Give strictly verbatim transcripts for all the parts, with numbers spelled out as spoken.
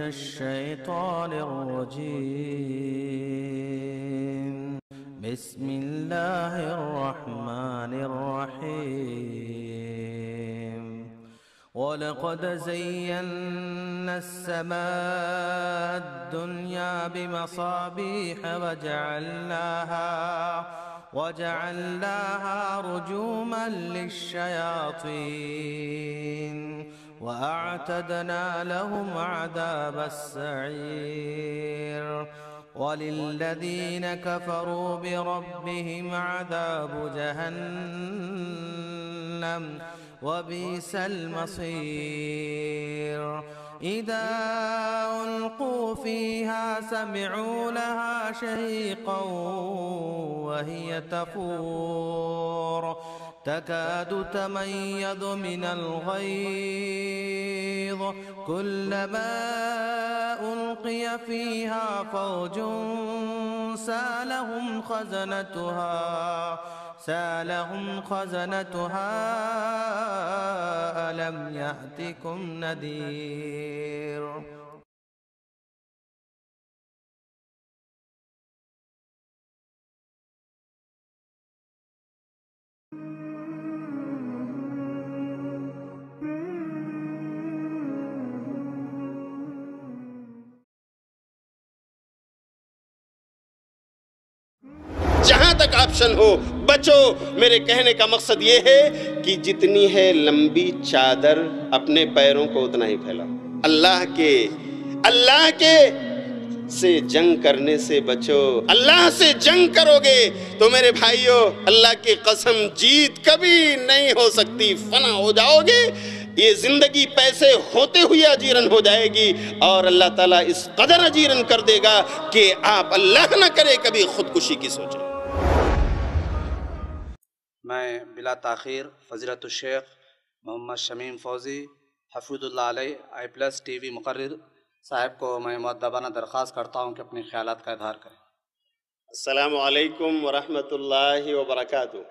الشيطان الرجيم. بسم الله الرحمن الرحيم. ولقد زينا السماء الدنيا بمصابيح وجعلناها وجعلناها رجوما للشياطين وأعتدنا لهم عذاب السعير. وللذين كفروا بربهم عذاب جهنم وبئس المصير. إذا ألقوا فيها سمعوا لها شهيقا وهي تفور تكاد تميز من الغيظ كلما ألقي فيها فوج سالهم خزنتها سالهم خزنتها ألم يأتكم نذير. جہاں تک آپشن ہو بچو. میرے کہنے کا مقصد یہ ہے کہ جتنی ہے لمبی چادر اپنے پیروں کو اتنا ہی پھیلاؤ. اللہ کے اللہ کے سے جنگ کرنے سے بچو. اللہ سے جنگ کرو گے تو میرے بھائیو اللہ کی قسم جیت کبھی نہیں ہو سکتی. فنا ہو جاؤ گے. یہ زندگی پیسے ہوتے ہوئے اجیرن ہو جائے گی اور اللہ تعالیٰ اس قدر اجیرن کر دے گا کہ آپ اللہ نہ کرے کبھی خودکشی کی سوچیں. میں بلا تاخیر فضیلت الشیخ محمد شمیم فوزی حفظ اللہ علیہ آئی پلس ٹی وی مقرر صاحب کو میں مؤدبانہ درخواست کرتا ہوں کہ اپنے خیالات کا اظہار کریں. السلام علیکم ورحمۃ اللہ وبرکاتہ.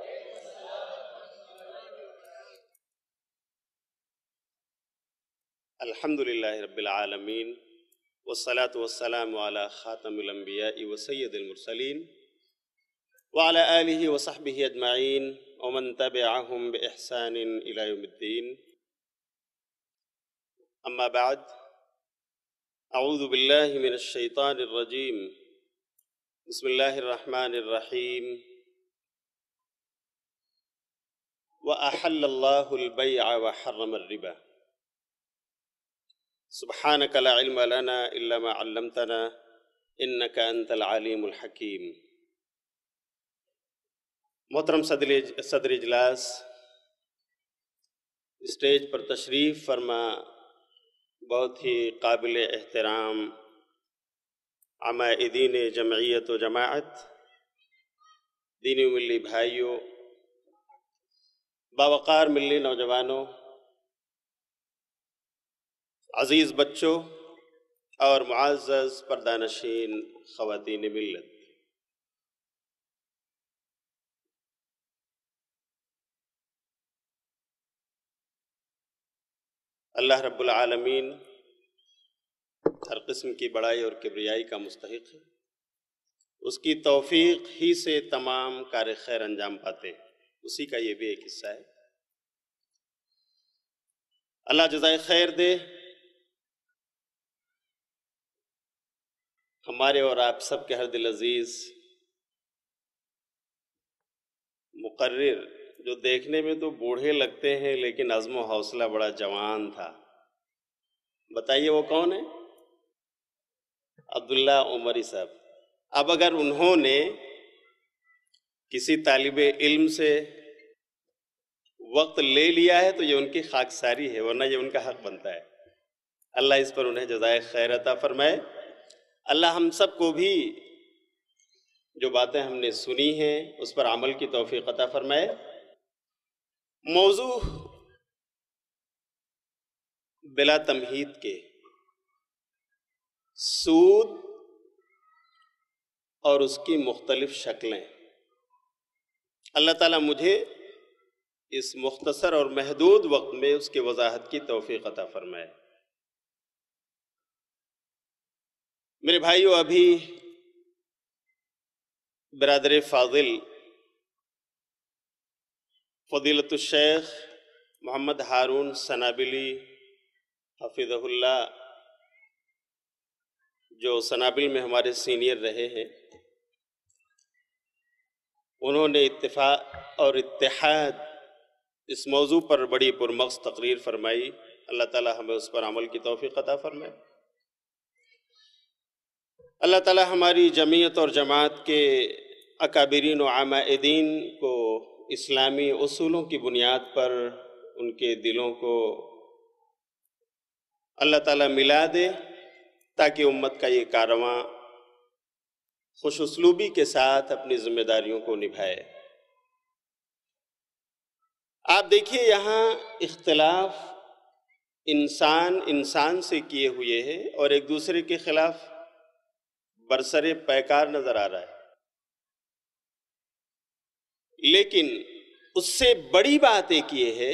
الحمد للہ رب العالمین والصلاة والسلام علی خاتم الانبیاء وسید المرسلین وعلى آلہ وصحبہ اجمعین ومن تبعہم بإحسان إلى یوم الدین. اما بعد اعوذ باللہ من الشیطان الرجیم. بسم اللہ الرحمن الرحیم. وأحل اللہ البیع وحرم الربا. سبحانک لا علم لنا الا ما علمتنا انک انت العلیم الحکیم. محترم صدر صدر اجلاس، اسٹیج پر تشریف فرما بہت ہی قابل احترام عمائدین جمعیت و جماعت، دینی و ملی بھائیوں، باوقار ملی نوجوانوں، عزیز بچوں اور معزز پردہ-نشین خواتین ملت، اللہ رب العالمین ہر قسم کی بڑائی اور کبریائی کا مستحق ہے. اس کی توفیق ہی سے تمام کار خیر انجام پاتے ہیں. اسی کا یہ بھی ایک حصہ ہے. اللہ جزائے خیر دے. ہمارے اور آپ سب کے ہر دل عزیز مقرر، جو دیکھنے میں تو بوڑھے لگتے ہیں لیکن عزم و حوصلہ بڑا جوان تھا. بتائیے وہ کون ہے؟ عبداللہ عمری صاحب. اب اگر انہوں نے کسی طالب علم سے وقت لے لیا ہے تو یہ ان کی خاکساری ہے، ورنہ یہ ان کا حق بنتا ہے. اللہ اس پر انہیں جزائے خیر عطا فرمائے. اللہ ہم سب کو بھی جو باتیں ہم نے سنی ہیں اس پر عمل کی توفیق عطا فرمائے. موضوع بلا تمہید کے سود اور اس کی مختلف شکلیں. اللہ تعالیٰ مجھے اس مختصر اور محدود وقت میں اس کی وضاحت کی توفیق عطا فرمائے. میرے بھائیو، ابھی برادر فاضل فضیلت الشیخ محمد ہارون سنابلی حفظہ اللہ، جو سنابل میں ہمارے سینئر رہے ہیں، انہوں نے اتفاق اور اتحاد اس موضوع پر بڑی پرمغز تقریر فرمائی۔ اللہ تعالی ہمیں اس پر عمل کی توفیق عطا فرمائے۔ اللہ تعالی ہماری جمعیت اور جماعت کے اکابرین و عمائدین کو اسلامی اصولوں کی بنیاد پر ان کے دلوں کو اللہ تعالی ملا دے، تاکہ امت کا یہ کارواں خوش اسلوبی کے ساتھ اپنی ذمہ داریوں کو نبھائے۔ آپ دیکھیے، یہاں اختلاف انسان انسان سے کیے ہوئے ہے اور ایک دوسرے کے خلاف برسر پیکار نظر آ رہا ہے، لیکن اس سے بڑی بات ایک یہ ہے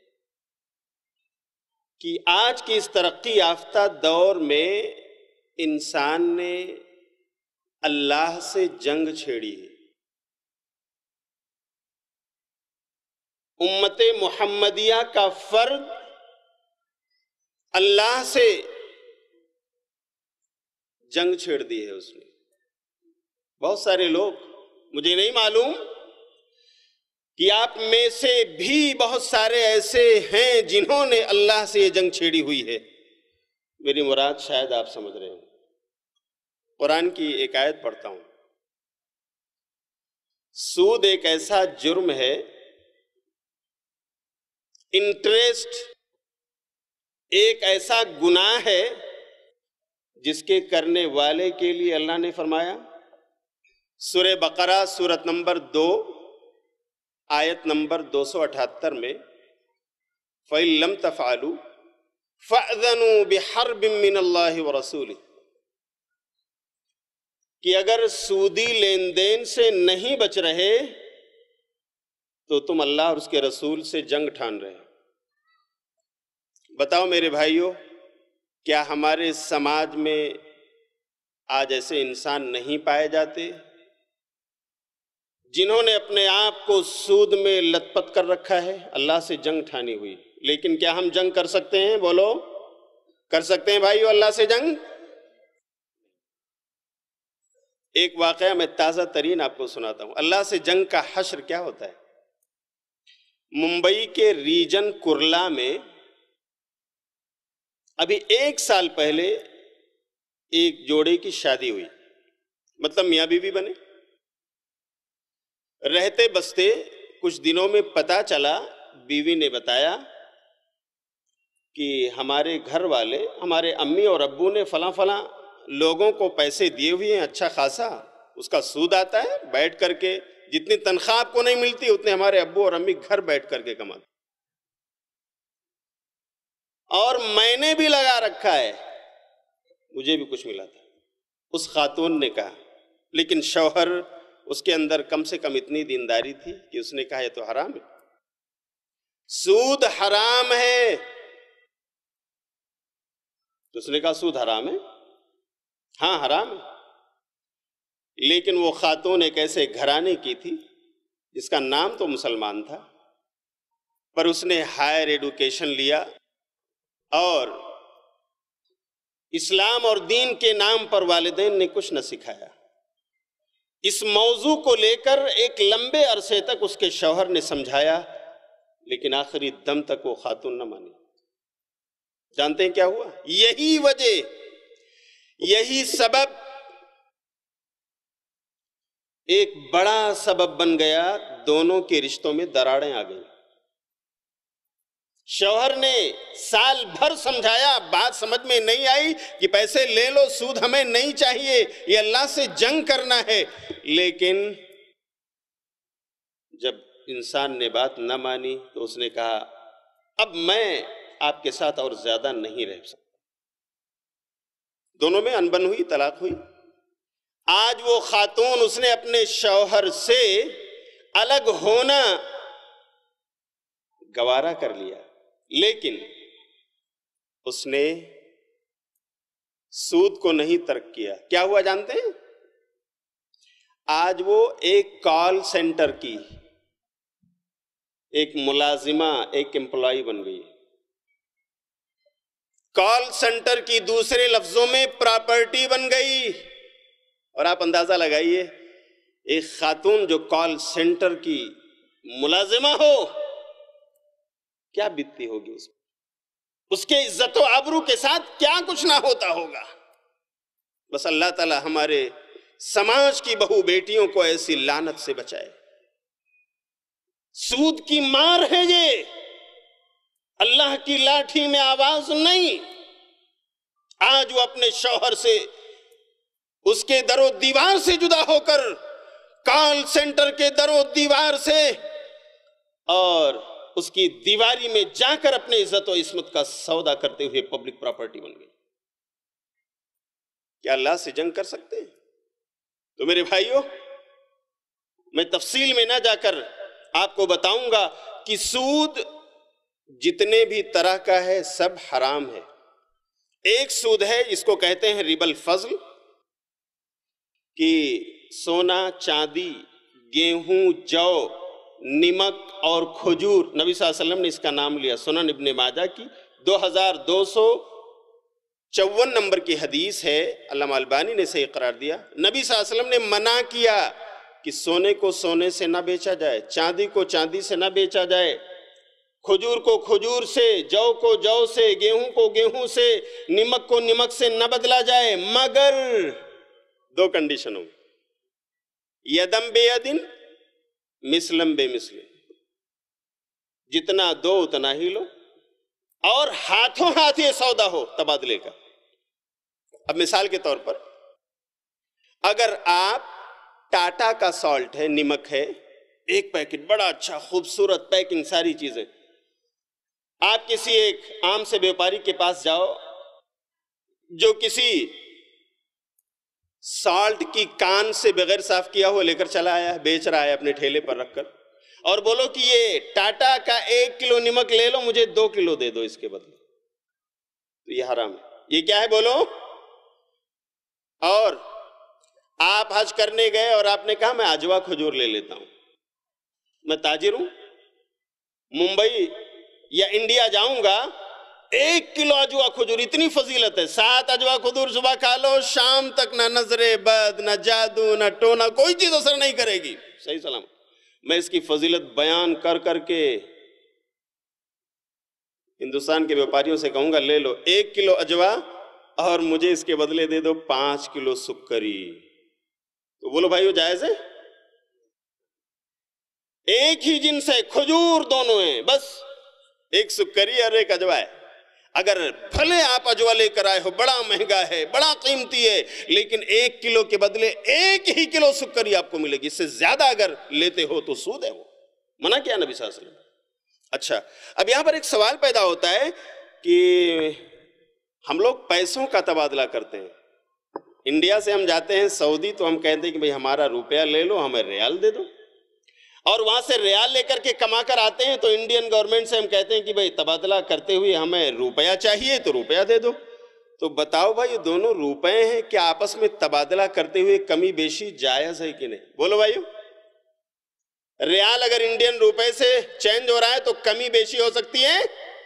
کہ آج کی اس ترقی یافتہ دور میں انسان نے اللہ سے جنگ چھیڑی ہے۔ امت محمدیہ کا فرد اللہ سے جنگ چھیڑ دی ہے اس نے۔ بہت سارے لوگ، مجھے نہیں معلوم کہ آپ میں سے بھی بہت سارے ایسے ہیں جنہوں نے اللہ سے یہ جنگ چھیڑی ہوئی ہے۔ میری مراد شاید آپ سمجھ رہے ہیں۔ قرآن کی ایک آیت پڑھتا ہوں۔ سود ایک ایسا جرم ہے، انٹرسٹ ایک ایسا گناہ ہے جس کے کرنے والے کے لیے اللہ نے فرمایا، سورہ بقرہ سورت نمبر دو آیت نمبر دو سو اٹھہتر میں، فَإِن لَمْ تَفْعَلُوا فَأْذَنُوا بِحَرْبٍ مِّنَ اللَّهِ وَرَسُولِهِ، کہ اگر سودی لین دین سے نہیں بچ رہے تو تم اللہ اور اس کے رسول سے جنگ ٹھان رہے۔ بتاؤ میرے بھائیو، کیا ہمارے سماج میں آج ایسے انسان نہیں پائے جاتے جنہوں نے اپنے آپ کو سود میں لت پت کر رکھا ہے، اللہ سے جنگ ٹھانی ہوئی؟ لیکن کیا ہم جنگ کر سکتے ہیں؟ بولو، کر سکتے ہیں بھائیو اللہ سے جنگ؟ ایک واقعہ میں تازہ ترین آپ کو سناتا ہوں۔ اللہ سے جنگ کا حشر کیا ہوتا ہے؟ ممبئی کے ریجن کرلا میں ابھی ایک سال پہلے ایک جوڑے کی شادی ہوئی، مطلب میاں بیوی بنے۔ رہتے بستے کچھ دنوں میں پتہ چلا، بیوی نے بتایا کہ ہمارے گھر والے، ہمارے امی اور ابو نے فلاں فلاں لوگوں کو پیسے دیے ہوئے ہیں، اچھا خاصا اس کا سود آتا ہے، بیٹھ کر کے جتنی تنخواہ آپ کو نہیں ملتی اتنے ہمارے ابو اور امی گھر بیٹھ کر کے کماتے، اور میں نے بھی لگا رکھا ہے، مجھے بھی کچھ ملا تھا۔ اس خاتون نے کہا، لیکن شوہر اس کے اندر کم سے کم اتنی دینداری تھی کہ اس نے کہا یہ تو حرام ہے، سود حرام ہے۔ تو اس نے کہا سود حرام ہے؟ ہاں حرام ہے، لیکن وہ خاتون ایک ایسے گھرانے کی تھی جس کا نام تو مسلمان تھا، پر اس نے ہائر ایڈوکیشن لیا اور اسلام اور دین کے نام پر والدین نے کچھ نہ سکھایا۔ اس موضوع کو لے کر ایک لمبے عرصے تک اس کے شوہر نے سمجھایا، لیکن آخری دم تک وہ خاتون نہ مانی۔ جانتے ہیں کیا ہوا؟ یہی وجہ، یہی سبب ایک بڑا سبب بن گیا، دونوں کے رشتوں میں دراڑیں آ گئیں۔ شوہر نے سال بھر سمجھایا، بات سمجھ میں نہیں آئی کہ پیسے لے لو، سود ہمیں نہیں چاہیے، یہ اللہ سے جنگ کرنا ہے، لیکن جب انسان نے بات نہ مانی تو اس نے کہا اب میں آپ کے ساتھ اور زیادہ نہیں رہ سکتا۔ دونوں میں انبن ہوئی، طلاق ہوئی۔ آج وہ خاتون، اس نے اپنے شوہر سے الگ ہونا گوارا کر لیا، لیکن اس نے سود کو نہیں ترک کیا، کیا ہوا جانتے ہیں؟ آج وہ ایک کال سینٹر کی ایک ملازمہ، ایک امپلائی بن گئی۔ کال سینٹر کی دوسرے لفظوں میں پراپرٹی بن گئی۔ اور آپ اندازہ لگائیے، ایک خاتون جو کال سینٹر کی ملازمہ ہو، کیا بیتتی ہوگی اس پر، اس کے عزت و آبرو کے ساتھ کیا کچھ نہ ہوتا ہوگا۔ بس اللہ تعالی ہمارے سماج کی بہو بیٹیوں کو ایسی لعنت سے بچائے۔ سود کی مار ہے یہ، اللہ کی لاٹھی میں آواز نہیں۔ آج وہ اپنے شوہر سے، اس کے در و دیوار سے جدا ہو کر، کال سینٹر کے در و دیوار سے اور اس کی دیواری میں جا کر اپنے عزت و عصمت کا سودا کرتے ہوئے پبلک پراپرٹی بن گئی۔ کیا اللہ سے جنگ کر سکتے ہیں؟ تو میرے بھائیوں، میں تفصیل میں نہ جا کر آپ کو بتاؤں گا کہ سود جتنے بھی طرح کا ہے سب حرام ہے۔ ایک سود ہے جس کو کہتے ہیں ربا الفضل، کہ سونا، چاندی، گیہوں، جو، نمک اور کھجور، نبی صلی اللہ علیہ وسلم نے اس کا نام لیا۔ سنن ابن ماجہ کی دو ہزار دو سو چون نمبر کی حدیث ہے، علامہ البانی نے صحیح قرار دیا۔ نبی صلی اللہ علیہ وسلم نے منع کیا کہ سونے کو سونے سے نہ بیچا جائے، چاندی کو چاندی سے نہ بیچا جائے، کھجور کو کھجور سے، جو کو جو سے، گیہوں کو گیہوں سے، نمک کو نمک سے نہ بدلا جائے، مگر دو کنڈیشنوں، یدم بے یدن، مثلم بے مثل، جتنا دو اتنا ہی لو، اور ہاتھوں ہاتھ یہ سودا ہو تبادلے کا۔ اب مثال کے طور پر، اگر آپ ٹاٹا کا سالٹ ہے، نمک ہے، ایک پیکٹ بڑا اچھا خوبصورت پیکنگ، ساری چیزیں، آپ کسی ایک عام سے بیوپاری کے پاس جاؤ جو کسی سالٹ کی کان سے بغیر صاف کیا ہوا لے کر چلا آیا ہے، بیچ رہا ہے اپنے ٹھیلے پر رکھ کر، اور بولو کہ یہ ٹاٹا کا ایک کلو نمک لے لو، مجھے دو کلو دے دو اس کے بدلے، تو یہ حرام ہے۔ یہ کیا ہے بولو؟ اور آپ حج کرنے گئے اور آپ نے کہا میں اجوا کھجور لے لیتا ہوں، میں تاجر ہوں، ممبئی یا انڈیا جاؤں گا، ایک کلو اجوا کھجور، اتنی فضیلت ہے، سات اجوا کھجور صبح کھا لو، شام تک نہ نظر بد، نہ جادو، نہ ٹونا، کوئی چیز اثر نہیں کرے گی، صحیح سلام۔ میں اس کی فضیلت بیان کر کر کے ہندوستان کے بیوپاریوں سے کہوں گا لے لو ایک کلو اجوا اور مجھے اس کے بدلے دے دو پانچ کلو سکری، تو بولو بھائیو جائز ہے؟ ایک ہی جنس ہے، کھجور دونوں ہیں، بس ایک سکری اور ایک اجوا ہے۔ اگر بھلے آپ اجوا لے کر آئے ہو، بڑا مہنگا ہے، بڑا قیمتی ہے، لیکن ایک کلو کے بدلے ایک ہی کلو سکری آپ کو ملے گی، اس سے زیادہ اگر لیتے ہو تو سود ہے، وہ منع کیا نبی صلی اللہ علیہ وسلم۔ اچھا، اب یہاں پر ایک سوال پیدا ہوتا ہے کہ ہم لوگ پیسوں کا تبادلہ کرتے ہیں، انڈیا سے ہم جاتے ہیں سعودی تو ہم کہتے ہیں کہ بھئی ہمارا روپیہ لے لو، ہمیں ریال دے دو، اور وہاں سے ریال لے کر کے کما کر آتے ہیں تو انڈین گورنمنٹ سے ہم کہتے ہیں کہ بھئی تبادلہ کرتے ہوئے ہمیں روپیہ چاہیے تو روپیہ دے دو۔ تو بتاؤ بھائی، یہ دونوں روپے ہیں، کیا آپس میں تبادلہ کرتے ہوئے کمی بیشی جائز ہے کہ نہیں؟ بولو بھائیو، ریال اگر انڈین روپے سے چینج ہو رہا ہے تو کمی بیشی ہو سکتی ہے؟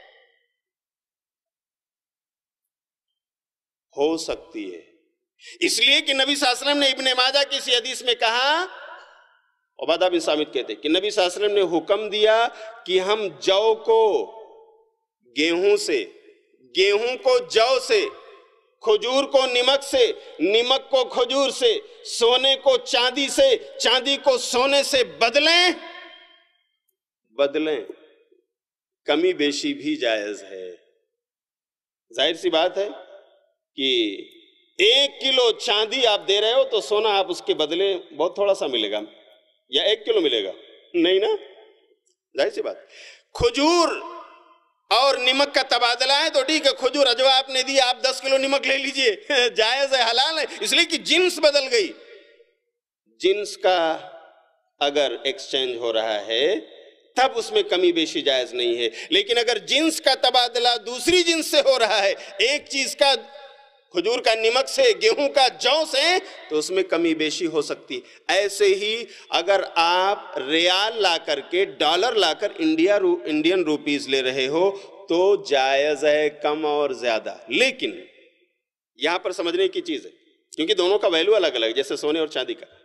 ہو سکتی ہے، اس لیے کہ نبی صلی اللہ علیہ وسلم نے ابن ماجہ کی اسی حدیث میں کہا، عبادہ بن صامت کہتے ہیں کہ نبی صلی اللہ علیہ وسلم نے حکم دیا کہ ہم جو کو گیہوں سے، گیہوں کو جو سے، کھجور کو نمک سے، نمک کو کھجور سے، سونے کو چاندی سے، چاندی کو سونے سے بدلیں بدلیں کمی بیشی بھی جائز ہے۔ ظاہر سی بات ہے کہ ایک کلو چاندی آپ دے رہے ہو تو سونا آپ اس کے بدلے بہت تھوڑا سا ملے گا، یا ایک کلو ملے گا نہیں نا، ظاہر سی بات۔ کھجور اور نمک کا تبادلہ ہے تو ٹھیک ہے، کھجور اجوا آپ نے دی، آپ دس کلو نمک لے لیجئے، جائز ہے، حلال ہے، اس لیے کہ جنس بدل گئی۔ جنس کا اگر ایکسچینج ہو رہا ہے تب اس میں کمی بیشی جائز نہیں ہے، لیکن اگر جنس کا تبادلہ دوسری جنس سے ہو رہا ہے، ایک چیز کا کھجور کا نمک سے، گیہوں کا جو سے، تو اس میں کمی بیشی ہو سکتی۔ ایسے ہی اگر آپ ریال لا کر کے، ڈالر لا کر انڈیا رو انڈین روپیز لے رہے ہو تو جائز ہے کم اور زیادہ، لیکن یہاں پر سمجھنے کی چیز ہے کیونکہ دونوں کا ویلیو الگ الگ ہے، جیسے سونے اور چاندی کا۔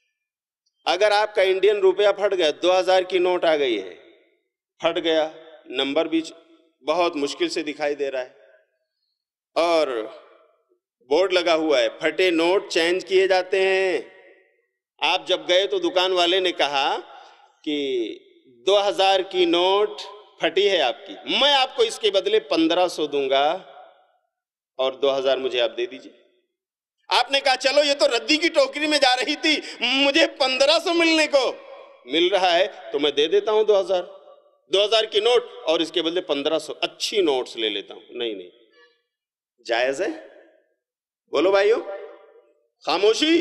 اگر آپ کا انڈین روپیہ پھٹ گیا، دو ہزار کی نوٹ آ گئی ہے، پھٹ گیا، نمبر بھی بہت مشکل سے دکھائی دے رہا ہے اور بورڈ لگا ہوا ہے پھٹے نوٹ چینج کیے جاتے ہیں۔ آپ جب گئے تو دکان والے نے کہا کہ دو ہزار کی نوٹ پھٹی ہے آپ کی، میں آپ کو اس کے بدلے پندرہ سو دوں گا اور دو ہزار مجھے آپ دے دیجئے۔ آپ نے کہا چلو یہ تو ردی کی ٹوکری میں جا رہی تھی، مجھے پندرہ سو ملنے کو مل رہا ہے تو میں دے دیتا ہوں دو ہزار دو ہزار کی نوٹ اور اس کے بدلے پندرہ سو اچھی نوٹس لے لیتا ہوں۔ نہیں نہیں، جائز ہے؟ بولو بھائیو، خاموشی،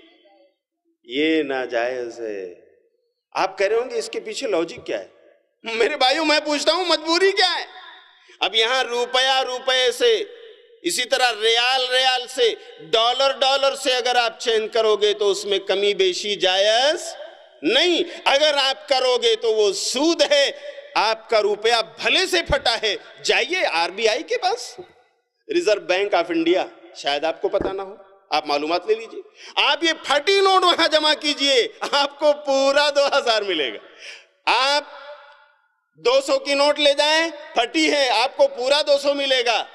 یہ ناجائز ہے۔ آپ کہہ رہے ہوں گے اس کے پیچھے لوجک کیا ہے؟ میرے بھائیو میں پوچھتا ہوں مجبوری کیا ہے؟ اب یہاں روپیہ روپے سے، اسی طرح ریال ریال سے، ڈالر ڈالر سے اگر آپ چینج کرو گے تو اس میں کمی بیشی جائز نہیں۔ اگر آپ کرو گے تو وہ سود ہے۔ آپ کا روپیہ بھلے سے پھٹا ہے، جائیے آر بی آئی کے پاس، ریزرو بینک آف انڈیا، شاید آپ کو پتا نہ ہو، آپ معلومات لے لیجئے، آپ یہ پھٹی نوٹ وہاں جمع کیجئے، آپ کو پورا دو ہزار ملے گا۔ آپ دو سو کی نوٹ لے جائیں، پھٹی ہے، آپ کو پورا دو سو ملے گا۔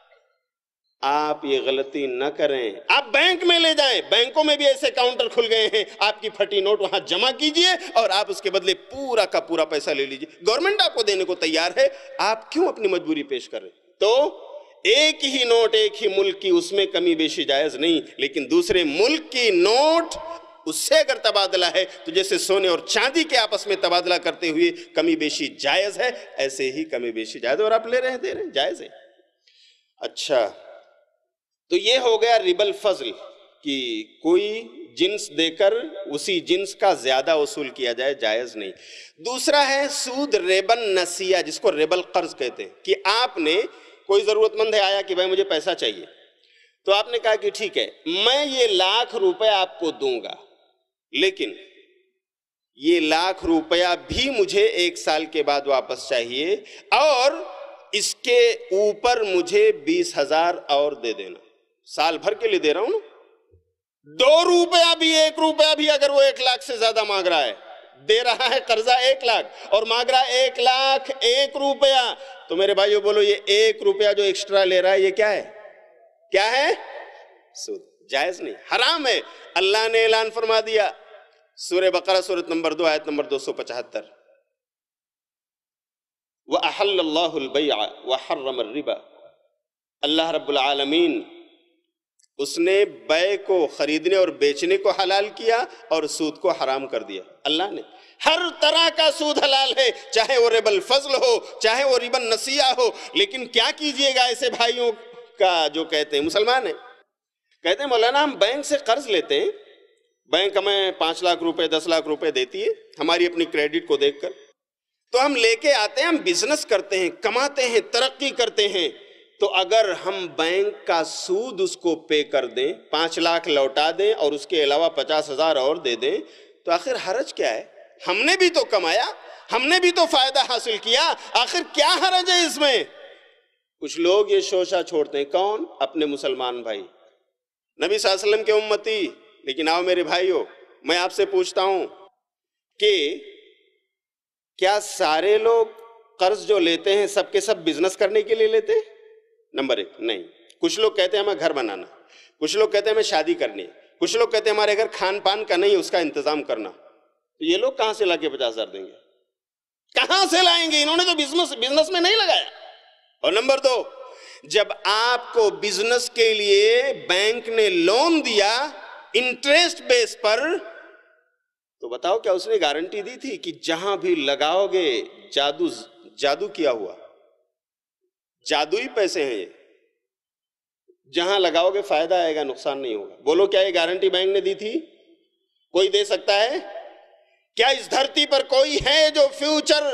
آپ یہ غلطی نہ کریں، آپ بینک میں لے جائیں، بینکوں میں بھی ایسے کاؤنٹر کھل گئے ہیں، آپ کی پھٹی نوٹ وہاں جمع کیجئے اور آپ اس کے بدلے پورا کا پورا پیسہ لے لیجئے۔ گورنمنٹ آپ کو دینے کو تیار ہے، آپ کیوں اپنی مجبوری پیش کر رہے؟ تو ایک ہی نوٹ ایک ہی ملک کی، اس میں کمی بیشی جائز نہیں، لیکن دوسرے ملک کی نوٹ اس سے اگر تبادلہ ہے تو جیسے سونے اور چاندی کے آپس میں تبادلہ کرتے ہوئے کمی بیشی جائز ہے، ایسے ہی کمی بیشی جائز ہے، اور آپ لے رہے ہیں، دے رہے ہیں، جائز ہے۔ اچھا، تو یہ ہو گیا ربا الفضل، کہ کوئی جنس دے کر اسی جنس کا زیادہ وصول کیا جائے، جائز نہیں۔ دوسرا ہے سود ربا النسیہ، جس کو ربا القرض کہتے ہیں، کہ آپ نے، کوئی ضرورت مند ہے آیا کہ بھائی مجھے پیسہ چاہیے، تو آپ نے کہا کہ ٹھیک ہے میں یہ لاکھ روپے آپ کو دوں گا، لیکن یہ لاکھ روپیہ بھی مجھے ایک سال کے بعد واپس چاہیے، اور اس کے اوپر مجھے بیس ہزار اور دے دینا، سال بھر کے لیے دے رہا ہوں نا۔ دو روپیہ بھی، ایک روپیہ بھی اگر وہ ایک لاکھ سے زیادہ مانگ رہا ہے، دے رہا ہے قرضہ ایک لاکھ اور مانگ رہا ہے ایک لاکھ ایک روپیہ، تو میرے بھائیو بولو یہ ایک روپیہ جو ایکسٹرا لے رہا ہے یہ کیا ہے؟ کیا ہے؟ سود، جائز نہیں، حرام ہے۔ اللہ نے اعلان فرما دیا، سورہ بقرہ سورۃ نمبر دو آیت نمبر دو سو پچہتر، وَأَحَلَّ اللَّهُ الْبَيْعَ وَحَرَّمَ الرِّبَا، اللہ رب العالمین اس نے بیع کو، خریدنے اور بیچنے کو حلال کیا اور سود کو حرام کر دیا۔ اللہ نے ہر طرح کا سود حلال ہے، چاہے وہ ربا الفضل ہو، چاہے وہ ربا النسیہ ہو، لیکن کیا کیجئے گا ایسے بھائیوں کا جو کہتے ہیں، مسلمان ہیں، کہتے ہیں مولانا ہم بینک سے قرض لیتے ہیں، بینک ہمیں پانچ لاکھ روپے دس لاکھ روپے دیتی ہے ہماری اپنی کریڈٹ کو دیکھ کر، تو ہم لے کے آتے ہیں، ہم بزنس کرتے ہیں، کماتے ہیں، ترقی کرتے ہیں، تو اگر ہم بینک کا سود اس کو پے کر دیں، پانچ لاکھ لوٹا دیں اور اس کے علاوہ پچاس ہزار اور دے دیں، تو آخر حرج کیا ہے؟ ہم نے بھی تو کمایا، ہم نے بھی تو فائدہ حاصل کیا، آخر کیا حرج ہے اس میں؟ کچھ لوگ یہ شوشہ چھوڑتے ہیں، کون؟ اپنے مسلمان بھائی، نبی صلی اللہ علیہ وسلم کے امتی۔ لیکن آؤ میرے بھائیو، میں آپ سے پوچھتا ہوں کہ کیا سارے لوگ قرض جو لیتے ہیں سب کے سب بزنس کرنے کے لیے لیتے ہیں؟ نمبر ایک، نہیں۔ کچھ لوگ کہتے ہیں ہمیں گھر بنانا، کچھ لوگ کہتے ہیں ہمیں شادی کرنی، کچھ لوگ کہتے ہیں ہمارے گھر کھان پان کا نہیں، اس کا انتظام کرنا۔ تو یہ لوگ کہاں سے لا کے پچاس ہزار دیں گے؟ کہاں سے لائیں گے؟ انہوں نے تو بزنس بزنس میں نہیں لگایا۔ اور نمبر دو، جب آپ کو بزنس کے لیے بینک نے لون دیا انٹریسٹ بیس پر، تو بتاؤ کیا اس نے گارنٹی دی تھی کہ جہاں بھی لگاؤ گے جادو جادو کیا ہوا، جادوئی پیسے ہیں یہ، جہاں لگاؤ گے فائدہ آئے گا، نقصان نہیں ہوگا؟ بولو کیا یہ گارنٹی بینک نے دی تھی؟ کوئی دے سکتا ہے؟ کیا اس دھرتی پر کوئی ہے جو فیوچر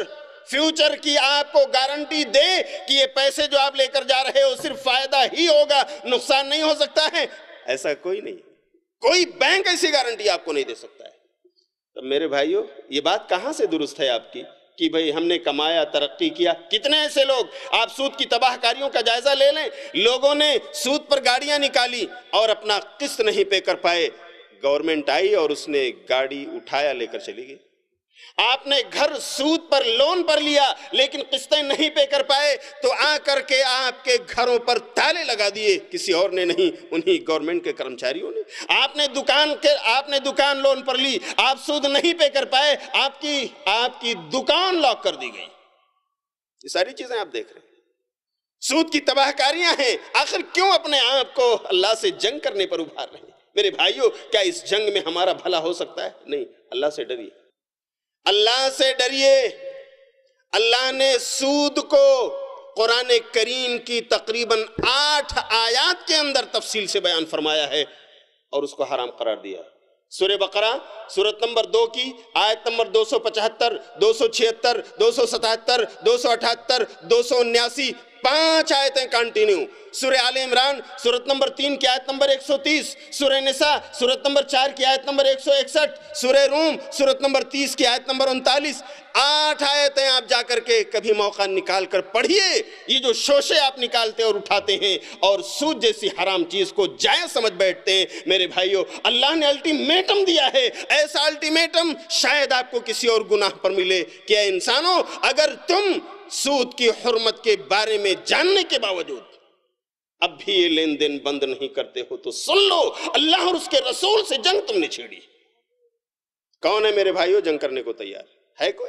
فیوچر کی آپ کو گارنٹی دے کہ یہ پیسے جو آپ لے کر جا رہے ہو صرف فائدہ ہی ہوگا, نقصان نہیں ہو سکتا ہے, ایسا کوئی نہیں. کوئی بینک ایسی گارنٹی آپ کو نہیں دے سکتا ہے. تو میرے بھائیو, یہ بات کہاں سے درست ہے آپ کی کہ بھئی ہم نے کمایا, ترقی کیا؟ کتنے ایسے لوگ, آپ سود کی تباہ کاریوں کا جائزہ لے لیں, لوگوں نے سود پر گاڑیاں نکالی اور اپنا قسط نہیں پے کر پائے, گورنمنٹ آئی اور اس نے گاڑی اٹھایا لے کر چلی گئی. آپ نے گھر سود پر لون پر لیا لیکن قسطیں نہیں پے کر پائے تو آ کر کے آپ کے گھروں پر تالے لگا دیے, کسی اور نے نہیں, انہی گورنمنٹ کے کرمچاریوں نے. آپ نے دکان کے آپ نے دکان لون پر لی, آپ سود نہیں پے کر پائے, آپ کی آپ کی دکان لاک کر دی گئی. یہ ساری چیزیں آپ دیکھ رہے ہیں, سود کی تباہ کاریاں ہیں. آخر کیوں اپنے آپ کو اللہ سے جنگ کرنے پر ابھار رہے ہیں؟ میرے بھائیوں, کیا اس جنگ میں ہمارا بھلا ہو سکتا ہے؟ نہیں. اللہ سے ڈریے, اللہ سے ڈریے. اللہ نے سود کو قرآن کریم کی تقریباً آٹھ آیات کے اندر تفصیل سے بیان فرمایا ہے اور اس کو حرام قرار دیا. سورہ بقرہ سورت نمبر دو کی آیت نمبر دو سو پچہتر, دو سو چھہتر, دو سو ستہتر, دو سو اٹھہتر, دو سو انیاسی, پانچ آیتیں کنٹینیو. سورہ آل عمران سورت نمبر تین کی آیت نمبر ایک سو تیس, سورہ نساء سورت نمبر چار کی آیت نمبر ایک سو اکسٹھ, سورہ روم سورت نمبر تیس کی آیت نمبر انتالیس. آٹھ آیتیں آپ جا کر کے کبھی موقع نکال کر پڑھیے. یہ جو شوشے آپ نکالتے اور اٹھاتے ہیں اور سود جیسی حرام چیز کو جائز سمجھ بیٹھتے ہیں, میرے بھائیو اللہ نے الٹیمیٹم دیا ہے. ایسا الٹیمیٹم شاید آپ کو کسی اور گناہ پر ملے کہ اے انسانوں, اگر تم سود کی حرمت کے بارے میں جاننے کے باوجود اب بھی یہ لین دین بند نہیں کرتے ہو تو سن لو, اللہ اور اس کے رسول سے جنگ تم نے چھیڑی. کون ہے میرے بھائیو جنگ کرنے کو تیار ہے؟ کوئی؟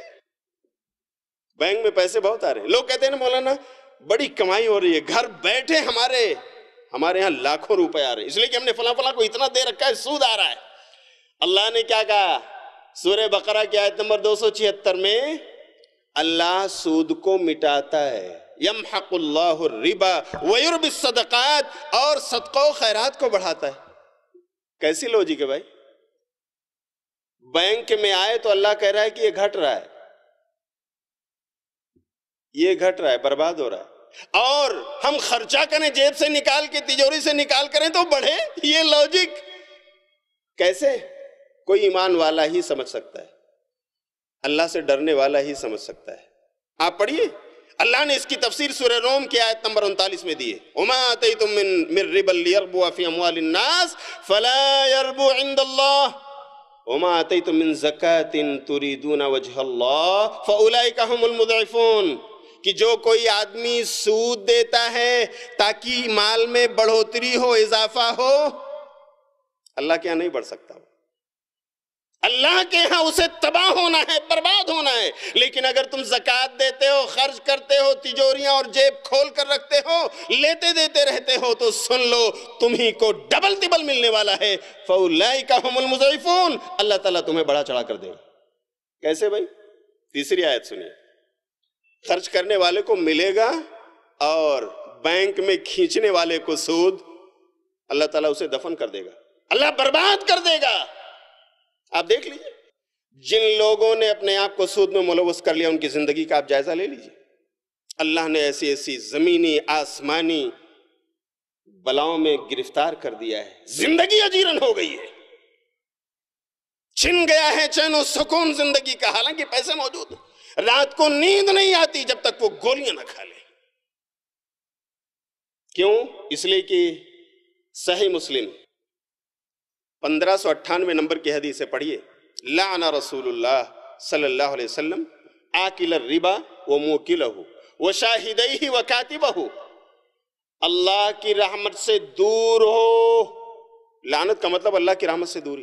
بینک میں پیسے بہت آ رہے ہیں, لوگ کہتے ہیں نا مولانا بڑی کمائی ہو رہی ہے, گھر بیٹھے ہمارے ہمارے ہاں لاکھوں روپے آ رہے ہیں اس لیے کہ ہم نے فلاں فلاں کو اتنا دے رکھا ہے, سود آ رہا ہے. اللہ نے کیا کہا سورہ بقرہ کی آیت نمبر دو سو چھہتر میں؟ اللہ سود کو مٹاتا ہے, یمحق اللہ الربا ویربی الصدقات, اور صدقہ و خیرات کو بڑھاتا ہے. کیسی لوجک ہے بھائی؟ بینک میں آئے تو اللہ کہہ رہا ہے کہ یہ گھٹ رہا ہے, یہ گھٹ رہا ہے, برباد ہو رہا ہے, اور ہم خرچہ کریں جیب سے نکال کے, تجوری سے نکال کریں تو بڑھے. یہ لوجک کیسے؟ کوئی ایمان والا ہی سمجھ سکتا ہے, اللہ سے ڈرنے والا ہی سمجھ سکتا ہے. آپ پڑھیے, اللہ نے اس کی تفسیر سورہ روم کی آیت نمبر انتالیس میں دی ہے, وَمَا آتَيْتُم مِّن مِّن رِّبًا لِيَرْبُوَ فِي أَمْوَالِ النَّاسِ فَلَا يَرْبُو عِندَ اللَّهِ وَمَا آتَيْتُم مِّن زَكَاةٍ تُرِيدُونَ وَجْهَ اللَّهِ فَأُولَئِكَ هُمُ الْمُضْعِفُونَ. کہ جو کوئی آدمی سود دیتا ہے تاکہ مال میں بڑھوتری ہو, اضافہ ہو, اللہ کے ہاں نہیں بڑھ سکتا. اللہ کے ہاں اسے تباہ ہونا ہے, برباد ہونا ہے. لیکن اگر تم زکوٰۃ دیتے ہو, خرچ کرتے ہو, تجوریاں اور جیب کھول کر رکھتے ہو, لیتے دیتے رہتے ہو, تو سن لو تمہیں کو ڈبل ٹبل ملنے والا ہے. فَأُولَئِكَ هُمُ الْمُضْعِفُونَ. اللہ تعالیٰ تمہیں بڑا چڑھا کر دے گا. کیسے بھائی؟ تیسری آیت سنیے, خرچ کرنے والے کو ملے گا اور بینک میں کھینچنے والے کو سود, اللہ تعالیٰ اسے دفن کر دے گا, اللہ برباد کر دے گا. آپ دیکھ لیجئے, جن لوگوں نے اپنے آپ کو سود میں ملوث کر لیا ان کی زندگی کا آپ جائزہ لے لیجئے. اللہ نے ایسی ایسی زمینی آسمانی بلاؤں میں گرفتار کر دیا ہے, زندگی اجیرن ہو گئی ہے, چھن گیا ہے چین و سکون زندگی کا. حالانکہ پیسے موجود ہیں, رات کو نیند نہیں آتی جب تک وہ گولیاں نہ کھا لے. کیوں؟ اس لیے کہ صحیح مسلم پندرہ سو اٹھانوے نمبر کی حدیث سے پڑھیے, لعن رسول اللہ صلی اللہ علیہ وسلم آکل الربا وموکلہ وشاہدیہ وکاتبہ. اللہ کی رحمت سے دور ہو. لعنت کا مطلب اللہ کی رحمت سے دوری.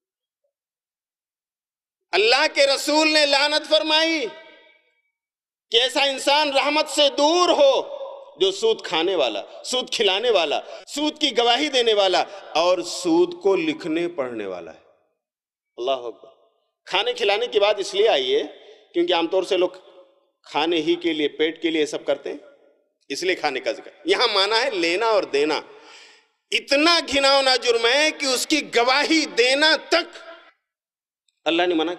اللہ کے رسول نے لعنت فرمائی کہ ایسا انسان رحمت سے دور ہو جو سود کھانے والا, سود کھلانے والا, سود کی گواہی دینے والا اور سود کو لکھنے پڑھنے والا ہے. اللہ اکبر. کھانے کھلانے کی بات اس لیے آئی ہے کیونکہ عام طور سے لوگ کھانے ہی کے لیے, پیٹ کے لیے سب کرتے ہیں, اس لیے کھانے کا ذکر. یہاں معنی ہے لینا اور دینا. اتنا گھناؤنا جرم ہے کہ اس کی گواہی دینا تک اللہ نے منع کیا.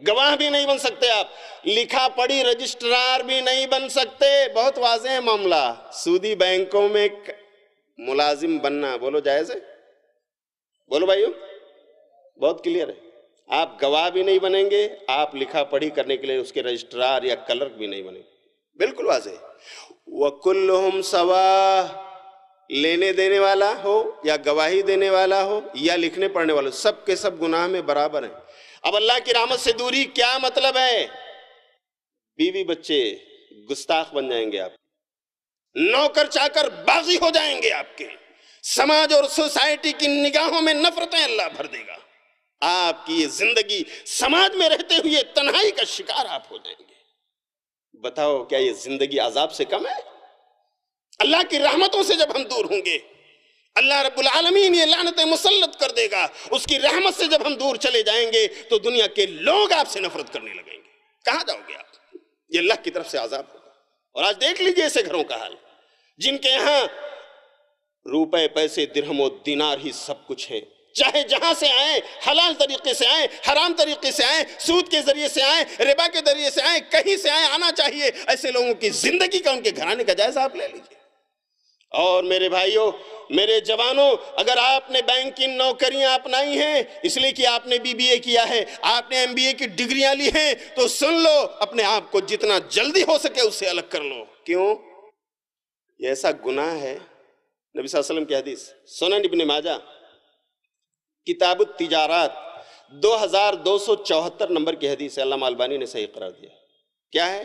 گواہ بھی نہیں بن سکتے آپ، لکھا پڑھی رجسٹرار بھی نہیں بن سکتے. بہت واضح ہے معاملہ. سودی بینکوں میں ملازم بننا بولو جائز ہے؟ بولو بھائیو، بہت کلیئر ہے. آپ گواہ بھی نہیں بنیں گے، آپ لکھا پڑھی کرنے کے لیے اس کے رجسٹرار یا کلرک بھی نہیں بنیں گے. بالکل واضح ہے. وَكُلُّهُمْ سَوَاءٌ، لینے دینے والا ہو یا گواہی دینے والا ہو یا لکھنے پڑھنے والا ہو، سب کے سب گناہ میں برابر ہیں. اب اللہ کی رحمت سے دوری کیا مطلب ہے؟ بیوی بچے گستاخ بن جائیں گے، آپ نوکر چاکر باغی ہو جائیں گے، آپ کے سماج اور سوسائٹی کی نگاہوں میں نفرتیں اللہ بھر دے گا. آپ کی یہ زندگی سماج میں رہتے ہوئے تنہائی کا شکار آپ ہو جائیں گے. بتاؤ کیا یہ زندگی عذاب سے کم ہے؟ اللہ کی رحمتوں سے جب ہم دور ہوں گے، اللہ رب العالمین یہ لعنتیں مسلط کر دے گا. اس کی رحمت سے جب ہم دور چلے جائیں گے تو دنیا کے لوگ آپ سے نفرت کرنے لگیں گے. کہاں جاؤ گے آپ؟ یہ اللہ کی طرف سے عذاب ہوگا. اور آج دیکھ لیجئے ایسے گھروں کا حال، جن کے یہاں روپے پیسے درہم و دینار ہی سب کچھ ہے، چاہے جہاں سے آئیں، حلال طریقے سے آئیں، حرام طریقے سے آئیں، سود کے ذریعے سے آئیں، ربا کے ذریعے سے آئیں، کہیں سے آئیں، آنا چاہیے. ایسے لوگوں کی زندگی کا، ان کے گھرانے کا جائزہ آپ لے لیجئے. اور میرے بھائیوں، میرے جوانوں، اگر آپ نے بینک کی نوکریاں اپنائی ہیں اس لیے کہ آپ نے بی بی اے کیا ہے، آپ نے ایم بی اے کی ڈگریاں لی ہیں، تو سن لو، اپنے آپ کو جتنا جلدی ہو سکے اس سے الگ کر لو. کیوں؟ یہ ایسا گناہ ہے. نبی صلی اللہ علیہ وسلم کی حدیث، سنن ابن ماجہ کتاب التجارات دو ہزار دو سو چوہتر نمبر کی حدیث ہے، علامہ البانی نے صحیح قرار دیا. کیا ہے؟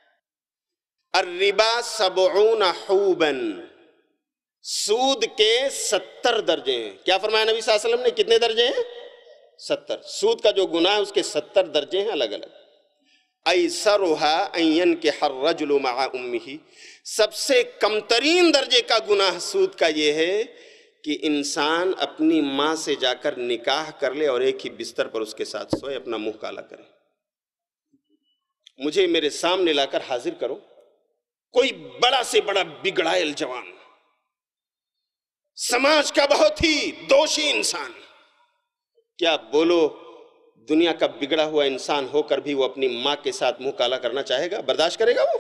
الربا سبعون حوبا، سود کے ستر درجے ہیں. کیا فرمایا نبی صلی اللہ علیہ وسلم نے؟ کتنے درجے ہیں؟ ستر. سود کا جو گناہ ہے اس کے ستر درجے ہیں الگ الگ. ایسرها ان ينكح الرجل مع امه، سب سے کم ترین درجے کا گناہ سود کا یہ ہے کہ انسان اپنی ماں سے جا کر نکاح کر لے اور ایک ہی بستر پر اس کے ساتھ سوئے، اپنا منہ کالا کرے. مجھے میرے سامنے لا کر حاضر کرو کوئی بڑا سے بڑا بگڑائل جوان، سماج کا بہت ہی دوشی انسان، کیا بولو دنیا کا بگڑا ہوا انسان ہو کر بھی وہ اپنی ماں کے ساتھ منہ کالا کرنا چاہے گا؟ برداشت کرے گا وہ؟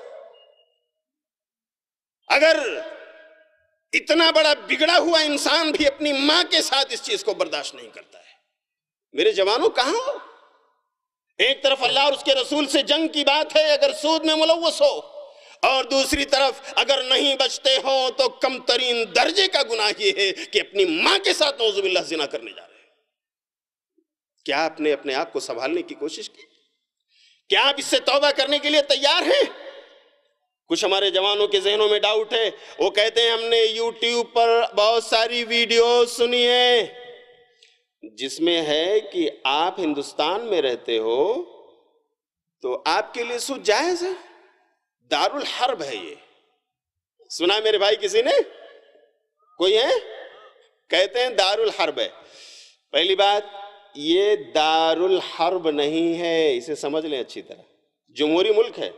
اگر اتنا بڑا بگڑا ہوا انسان بھی اپنی ماں کے ساتھ اس چیز کو برداشت نہیں کرتا ہے، میرے جوانوں کہاں ہو؟ ایک طرف اللہ اور اس کے رسول سے جنگ کی بات ہے اگر سود میں ملوث ہو، اور دوسری طرف اگر نہیں بچتے ہو تو کم ترین درجے کا گناہ یہ ہے کہ اپنی ماں کے ساتھ نعوذ باللہ زنا کرنے جا رہے ہیں. کیا آپ نے اپنے آپ کو سنبھالنے کی کوشش کی؟ کیا آپ اس سے توبہ کرنے کے لیے تیار ہیں؟ کچھ ہمارے جوانوں کے ذہنوں میں ڈاؤٹ ہے، وہ کہتے ہیں ہم نے یوٹیوب پر بہت ساری ویڈیوز سنی ہیں جس میں ہے کہ آپ ہندوستان میں رہتے ہو تو آپ کے لیے سود جائز ہے، دار الحرب ہے. یہ سنا میرے بھائی کسی نے؟ کوئی ہے؟ کہتے ہیں دار الحرب ہے. پہلی بات، یہ دار الحرب نہیں ہے، اسے سمجھ لیں اچھی طرح. جمہوری ملک ہے،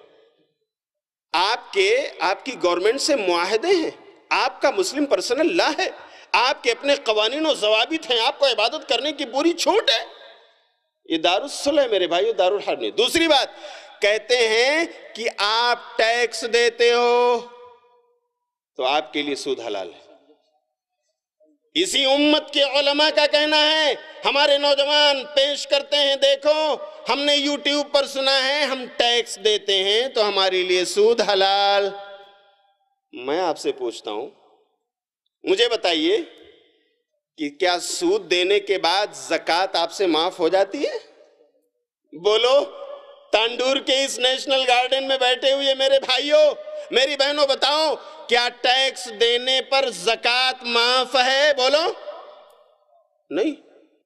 آپ کے آپ کی گورنمنٹ سے معاہدے ہیں، آپ کا مسلم پرسنل لا ہے، آپ کے اپنے قوانین و ضوابط ہیں، آپ کو عبادت کرنے کی پوری چھوٹ ہے. یہ دار الصلح ہے میرے بھائیو، دار الحرب نہیں. دوسری بات، کہتے ہیں کہ آپ ٹیکس دیتے ہو تو آپ کے لیے سود حلال ہے. اسی امت کے علماء کا کہنا ہے، ہمارے نوجوان پیش کرتے ہیں، دیکھو ہم نے یوٹیوب پر سنا ہے ہم ٹیکس دیتے ہیں تو ہمارے لیے سود حلال. میں آپ سے پوچھتا ہوں، مجھے بتائیے کہ کیا سود دینے کے بعد زکوٰۃ آپ سے معاف ہو جاتی ہے؟ بولو. تانڈور کے اس نیشنل گارڈن میں بیٹھے ہوئے میرے بھائیوں، میری بہنوں، بتاؤ کیا ٹیکس دینے پر زکوٰۃ معاف ہے؟ بولو. نہیں،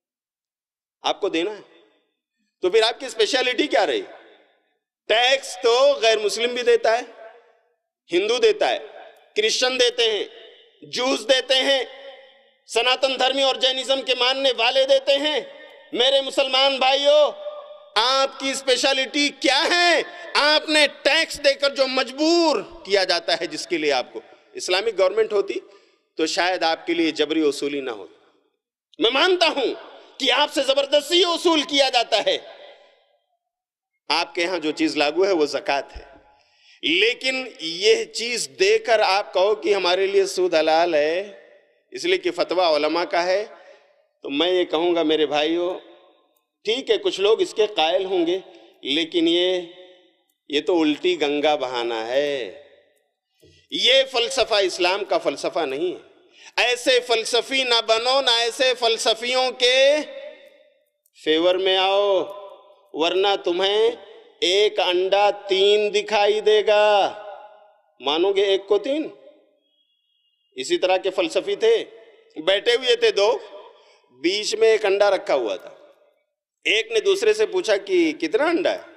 آپ کو دینا ہے. تو پھر آپ کی اسپیشلٹی کیا رہی؟ ٹیکس تو غیر مسلم بھی دیتا ہے، ہندو دیتا ہے، کرسچن دیتے ہیں، جوز دیتے ہیں، سناتن دھرمی اور جینزم کے ماننے والے دیتے ہیں. میرے مسلمان بھائیوں، آپ کی اسپیشلٹی کیا ہے؟ آپ نے ٹیکس دے کر جو مجبور کیا جاتا ہے، جس کے لیے آپ کو اسلامک گورنمنٹ ہوتی تو شاید آپ کے لیے جبری وصولی نہ ہوتی. میں مانتا ہوں کہ آپ سے زبردستی وصول کیا جاتا ہے، آپ کے ہاں جو چیز لاگو ہے وہ زکوٰۃ ہے، لیکن یہ چیز دے کر آپ کہو کہ ہمارے لیے سود حلال ہے اس لیے کہ فتویٰ علماء کا ہے، تو میں یہ کہوں گا میرے بھائیوں، ٹھیک ہے کچھ لوگ اس کے قائل ہوں گے، لیکن یہ یہ تو الٹی گنگا بہانا ہے، یہ فلسفہ اسلام کا فلسفہ نہیں ہے۔ ایسے فلسفی نہ بنو، نہ ایسے فلسفیوں کے فیور میں آؤ، ورنہ تمہیں ایک انڈا تین دکھائی دے گا، مانو گے ایک کو تین؟ اسی طرح کے فلسفی تھے، بیٹھے ہوئے تھے دو، بیچ میں ایک انڈا رکھا ہوا تھا، ایک نے دوسرے سے پوچھا کہ کتنا انڈا ہے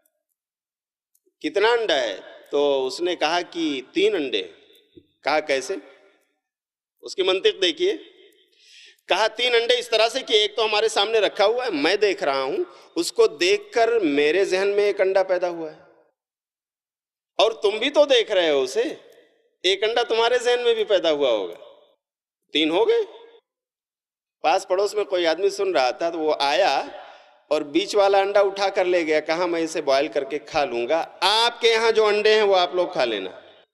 کتنا انڈا ہے تو اس نے کہا کہ تین انڈے۔ کہا کیسے؟ اس کی منطق دیکھیے، کہا تین انڈے اس طرح سے کہ ایک تو ہمارے سامنے رکھا ہوا ہے، میں دیکھ رہا ہوں، اس کو دیکھ کر میرے ذہن میں ایک انڈا پیدا ہوا ہے، اور تم بھی تو دیکھ رہے ہو اسے، ایک انڈا تمہارے ذہن میں بھی پیدا ہوا ہوگا، تین ہو گئے۔ پاس پڑوس میں کوئی آدمی سن رہا تھا تو وہ آیا اور بیچ والا انڈا اٹھا کر لے گیا، کہا میں اسے بوائل کر کے کھا لوں گا، آپ کے یہاں جو انڈے ہیں وہ آپ لوگ کھا لینا۔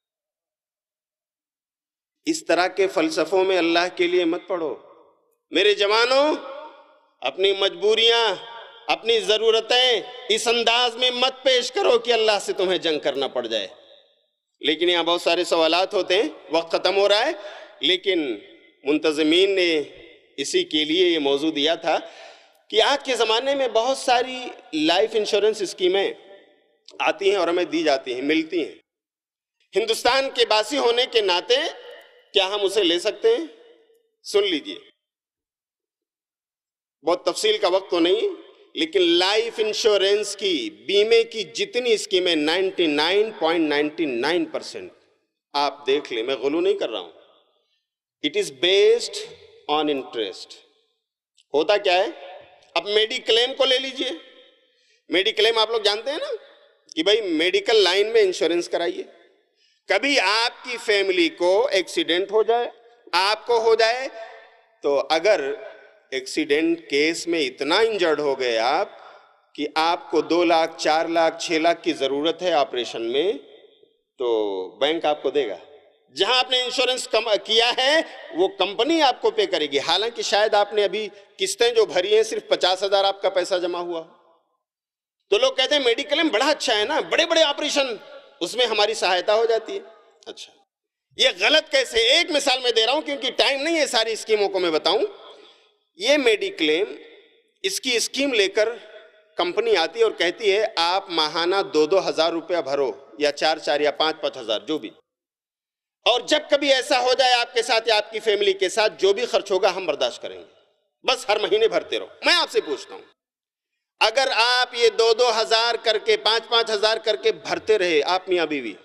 اس طرح کے فلسفوں میں اللہ کے لیے مت پڑھو میرے جوانوں، اپنی مجبوریاں، اپنی ضرورتیں اس انداز میں مت پیش کرو کہ اللہ سے تمہیں جنگ کرنا پڑ جائے۔ لیکن یہاں بہت سارے سوالات ہوتے ہیں، وقت ختم ہو رہا ہے، لیکن منتظمین نے اسی کے لیے یہ موضوع دیا تھا کہ آج کے زمانے میں بہت ساری لائف انشورنس اسکیمیں آتی ہیں اور ہمیں دی جاتی ہیں، ملتی ہیں۔ ہندوستان کے باسی ہونے کے ناطے کیا ہم اسے لے سکتے ہیں؟ سن لیجئے، بہت تفصیل کا وقت تو نہیں، لیکن لائف انشورنس کی، بیمے کی جتنی اسکیمیں ninety nine point ninety nine percent آپ دیکھ لیں، میں غلو نہیں کر رہا ہوں، it is based on interest. ہوتا کیا ہے؟ اب میڈی کلیم کو لے لیجئے، میڈی کلیم آپ لوگ جانتے ہیں نا کہ بھائی میڈیکل لائن میں انشورنس کرائیے، کبھی آپ کی فیملی کو ایکسیڈنٹ ہو جائے، آپ کو ہو جائے، تو اگر ایکسیڈنٹ کیس میں اتنا انجرڈ ہو گئے آپ کہ آپ کو دو لاکھ چار لاکھ چھ لاکھ کی ضرورت ہے آپریشن میں، تو بینک آپ کو دے گا۔ جہاں آپ نے انشورنس کیا ہے وہ کمپنی آپ کو پے کرے گی، حالانکہ شاید آپ نے ابھی قسطیں جو بھری ہیں صرف پچاس ہزار آپ کا پیسہ جمع ہوا۔ تو لوگ کہتے ہیں میڈیکلیم بڑا اچھا ہے نا، بڑے بڑے آپریشن اس میں ہماری سہایتا ہو جاتی ہے۔ اچھا، یہ غلط کیسے؟ ایک مثال میں دے رہا ہوں کیونکہ ٹائم نہیں ہے ساری اسکیموں کو میں بتاؤں۔ یہ میڈیکلیم، اس کی اسکیم لے کر کمپنی آتی ہے اور کہتی ہے آپ ماہانہ دو دو ہزار روپیہ بھرو، یا چار چار یا پانچ پانچ ہزار جو بھی، اور جب کبھی ایسا ہو جائے آپ کے ساتھ یا آپ کی فیملی کے ساتھ، جو بھی خرچ ہوگا ہم برداشت کریں گے، بس ہر مہینے بھرتے رہو۔ میں آپ سے پوچھتا ہوں، اگر آپ یہ دو دو ہزار کر کے، پانچ پانچ ہزار کر کے بھرتے رہے آپ میاں بیوی،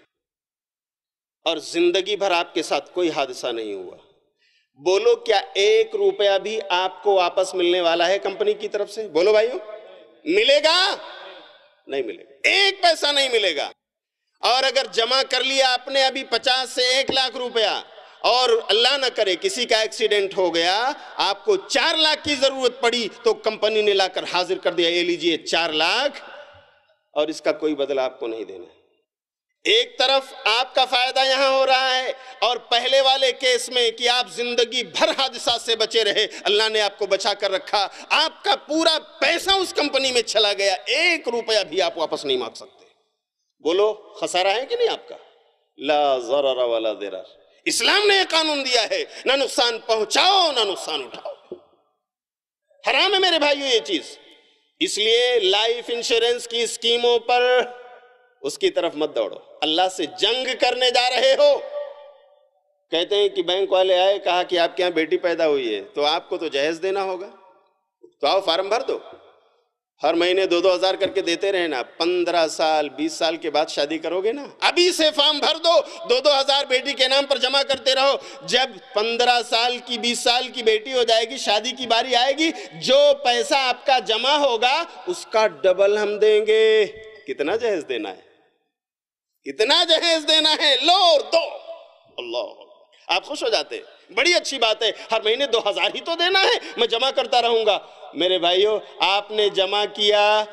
اور زندگی بھر آپ کے ساتھ کوئی حادثہ نہیں ہوا، بولو کیا ایک روپیہ بھی آپ کو واپس ملنے والا ہے کمپنی کی طرف سے؟ بولو بھائیو، ملے گا؟ نہیں ملے گا، ایک پیسہ نہیں ملے گا۔ اور اگر جمع کر لیا آپ نے ابھی پچاس سے ایک لاکھ روپیہ، اور اللہ نہ کرے کسی کا ایکسیڈنٹ ہو گیا، آپ کو چار لاکھ کی ضرورت پڑی، تو کمپنی نے لا کر حاضر کر دیا، یہ لیجئے چار لاکھ، اور اس کا کوئی بدلہ آپ کو نہیں دینا۔ ایک طرف آپ کا فائدہ یہاں ہو رہا ہے، اور پہلے والے کیس میں کہ آپ زندگی بھر حادثات سے بچے رہے، اللہ نے آپ کو بچا کر رکھا، آپ کا پورا پیسہ اس کمپنی میں چلا گیا، ایک روپیہ بھی آپ واپس نہیں مانگ سکتے۔ بولو خسارہ ہے کہ نہیں آپ کا؟ لا ضرر ولا ضرر۔ اسلام نے یہ قانون دیا ہے، نہ نقصان پہنچاؤ نہ نقصان اٹھاؤ۔ حرام ہے میرے بھائیو یہ چیز، اس لیے لائف انشورنس کی اسکیموں پر اس کی طرف مت دوڑو۔ اللہ سے جنگ کرنے جا رہے ہو، کہتے ہیں کہ بینک والے آئے، کہا کہ آپ کے یہاں بیٹی پیدا ہوئی ہے تو آپ کو تو جہیز دینا ہوگا، تو آؤ فارم بھر دو، ہر مہینے دو دو ہزار کر کے دیتے رہے نا، پندرہ سال بیس سال کے بعد شادی کرو گے نا، ابھی سے فارم بھر دو، دو دو ہزار بیٹی کے نام پر جمع کرتے رہو، جب پندرہ سال کی بیس سال کی بیٹی ہو جائے گی، شادی کی باری آئے گی، جو پیسہ آپ کا جمع ہوگا اس کا ڈبل ہم دیں گے۔ کتنا جہیز دینا ہے؟ کتنا جہیز دینا ہے؟ لو اور دو۔ اللہ، آپ خوش ہو جاتے، بڑی اچھی بات ہے، ہر مہینے دو ہزار ہی تو دینا ہے، میں جمع کرتا رہوں گا۔ میرے بھائیو، آپ نے جمع کیا،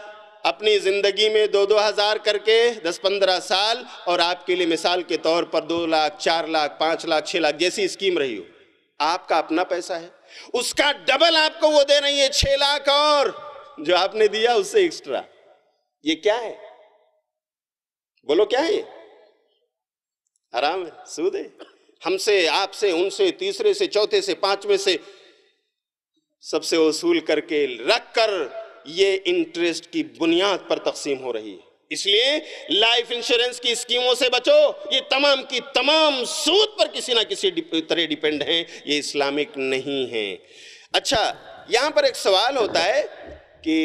اپنی زندگی میں دو دو ہزار کر کے دس پندرہ سال، اور آپ کے لیے مثال کے طور پر دو لاکھ چار لاکھ پانچ لاکھ چھ لاکھ جیسی اسکیم رہی ہو، آپ کا اپنا پیسہ ہے، اس کا ڈبل آپ کو وہ دے رہی ہے، چھ لاکھ اور جو آپ نے دیا اس سے ایکسٹرا. یہ کیا ہے؟ بولو کیا ہے یہ؟ حرام ہے، سود ہے. ہم سے، آپ سے، ان سے، تیسرے سے، چوتھے سے، پانچویں سے، سب سے وصول کر کے رکھ کر یہ انٹرسٹ کی بنیاد پر تقسیم ہو رہی ہے. اس لیے لائف انشورنس کی اسکیموں سے بچو، یہ تمام کی تمام سود پر کسی نہ کسی طرح ڈیپینڈ ہیں، یہ اسلامک نہیں ہیں. اچھا، یہاں پر ایک سوال ہوتا ہے کہ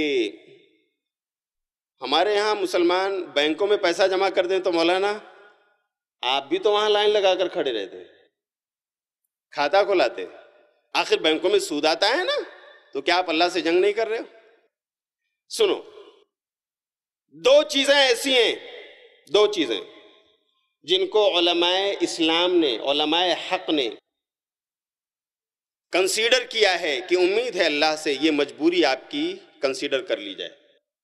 ہمارے یہاں مسلمان بینکوں میں پیسہ جمع کر دیں تو مولانا آپ بھی تو وہاں لائن لگا کر کھڑے رہتے ہیں، کھاتا کھلاتے ہیں، آخر بینکوں میں سود آتا ہے نا، تو کیا آپ اللہ سے جنگ نہیں کر رہے ہو؟ سنو، دو چیزیں ایسی ہیں، دو چیزیں جن کو علماء اسلام نے، علماء حق نے کنسیڈر کیا ہے کہ امید ہے اللہ سے یہ مجبوری آپ کی کنسیڈر کر لی جائے.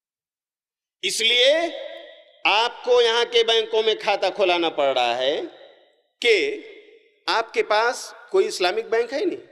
اس لیے آپ کو یہاں کے بینکوں میں کھاتا کھولانا پڑ رہا ہے کہ آپ کے پاس کوئی اسلامک بینک ہے ہی نہیں.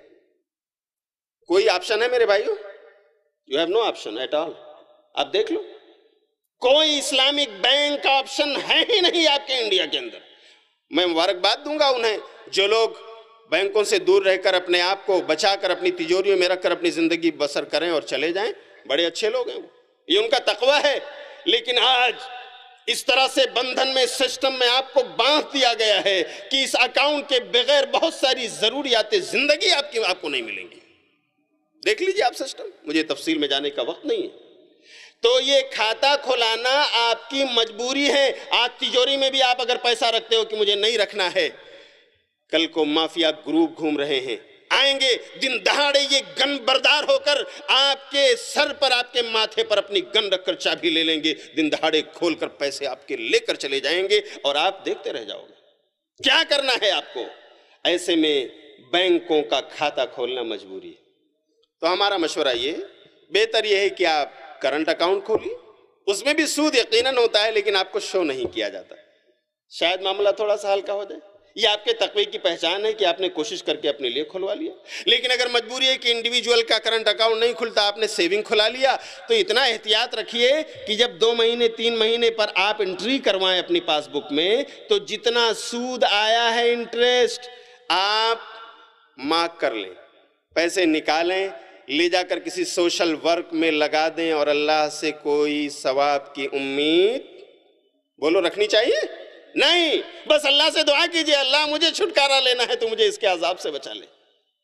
کوئی آپشن ہے میرے بھائیو؟ You have no option at all. آپ دیکھ لو، کوئی اسلامک بینک کا آپشن ہے ہی نہیں آپ کے انڈیا کے اندر. میں مبارکباد دوں گا انہیں جو لوگ بینکوں سے دور رہ کر اپنے آپ کو بچا کر اپنی تجوریوں میں رکھ کر اپنی زندگی بسر کریں اور چلے جائیں، بڑے اچھے لوگ ہیں وہ، یہ ان کا تقویٰ ہے. لیکن آج اس طرح سے بندھن میں، سسٹم میں آپ کو باندھ دیا گیا ہے کہ اس اکاؤنٹ کے بغیر بہت ساری ضروریات زندگی آپ کی آپ کو نہیں ملیں گی. دیکھ لیجئے آپ سسٹم، مجھے تفصیل میں جانے کا وقت نہیں ہے. تو یہ کھاتا کھولانا آپ کی مجبوری ہے. آج تجوری میں بھی آپ اگر پیسہ رکھتے ہو کہ مجھے نہیں رکھنا ہے، کل کو مافیا گروپ گھوم رہے ہیں، آئیں گے دن دہاڑے یہ گن بردار ہو کر آپ کے سر پر، آپ کے ماتھے پر اپنی گن رکھ کر چابی لے لیں گے، دن دہاڑے کھول کر پیسے آپ کے لے کر چلے جائیں گے اور آپ دیکھتے رہ جاؤ گے. کیا کرنا ہے آپ کو؟ ایسے میں بینکوں کا کھاتا کھولنا مجبوری ہے. تو ہمارا مشورہ یہ بہتر یہ ہے کہ آپ کرنٹ اکاؤنٹ کھولیے. اس میں بھی سود یقیناً ہوتا ہے لیکن آپ کو شو نہیں کیا جاتا. شاید معاملہ تھوڑا سا ہلکا ہو جائے. یہ آپ کے تقوی کی پہچان ہے کہ آپ نے کوشش کر کے اپنے لیے کھلوا لیا. لیکن اگر مجبوری ہے کہ انڈیویجول کا کرنٹ اکاؤنٹ نہیں کھلتا، آپ نے سیونگ کھلا لیا، تو اتنا احتیاط رکھیے کہ جب دو مہینے تین مہینے پر آپ انٹری کروائیں اپنی پاس بک میں، تو جتنا سود آیا ہے انٹریسٹ آپ مارک کر لیں، پیسے نکالیں، لے جا کر کسی سوشل ورک میں لگا دیں اور اللہ سے کوئی ثواب کی امید بولو رکھنی چاہیے نہیں. بس اللہ سے دعا کیجئے، اللہ مجھے چھٹکارا لینا ہے تو مجھے اس کے عذاب سے بچا لے.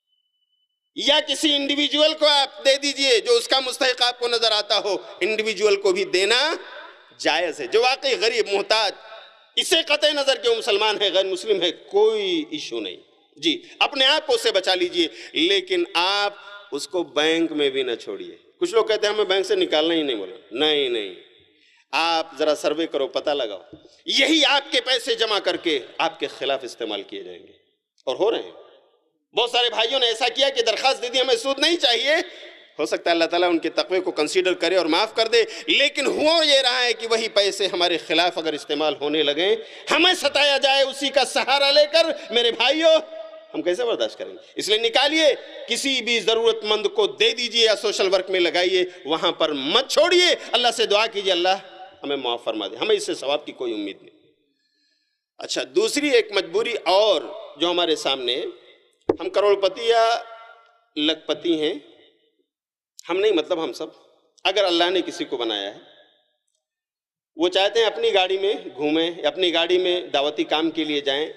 یا کسی انڈیویجول کو آپ دے دیجئے جو اس کا مستحق آپ کو نظر آتا ہو. انڈیویجول کو بھی دینا جائز ہے جو واقعی غریب محتاج، اسے قطع نظر کہ وہ مسلمان ہے غیر مسلم ہے، کوئی ایشو نہیں. جی اپنے آپ کو اس سے بچا لیجئے، لیکن آپ اس کو بینک میں بھی نہ چھوڑیے. کچھ لوگ کہتے ہیں ہمیں بینک سے نکالنا ہی نہیں. بولا نہیں نہیں، آپ ذرا سروے کرو، پتہ لگاؤ، یہی آپ کے پیسے جمع کر کے آپ کے خلاف استعمال کیے جائیں گے، اور ہو رہے ہیں. بہت سارے بھائیوں نے ایسا کیا کہ درخواست دے دی ہمیں سود نہیں چاہیے. ہو سکتا ہے اللہ تعالیٰ ان کے تقوی کو کنسیڈر کرے اور معاف کر دے، لیکن ہوا یہ رہا ہے کہ وہی پیسے ہمارے خلاف اگر استعمال ہونے لگیں، ہمیں ستایا جائے اسی کا سہارا لے کر، میرے بھائیوں ہم کیسے برداشت کریں گے؟ اس لیے نکالیے، کسی بھی ضرورت مند کو دے دیجئے یا سوشل ورک میں لگائیے، وہاں پر مت چھوڑیے. اللہ سے دعا کیجئے اللہ ہمیں معاف فرما دے، ہمیں اس سے ثواب کی کوئی امید نہیں. اچھا، دوسری ایک مجبوری اور جو ہمارے سامنے، ہم کروڑ پتی یا لکھ پتی ہیں، ہم نہیں، مطلب ہم سب، اگر اللہ نے کسی کو بنایا ہے، وہ چاہتے ہیں اپنی گاڑی میں گھومیں، اپنی گاڑی میں دعوتی کام کے لیے جائیں،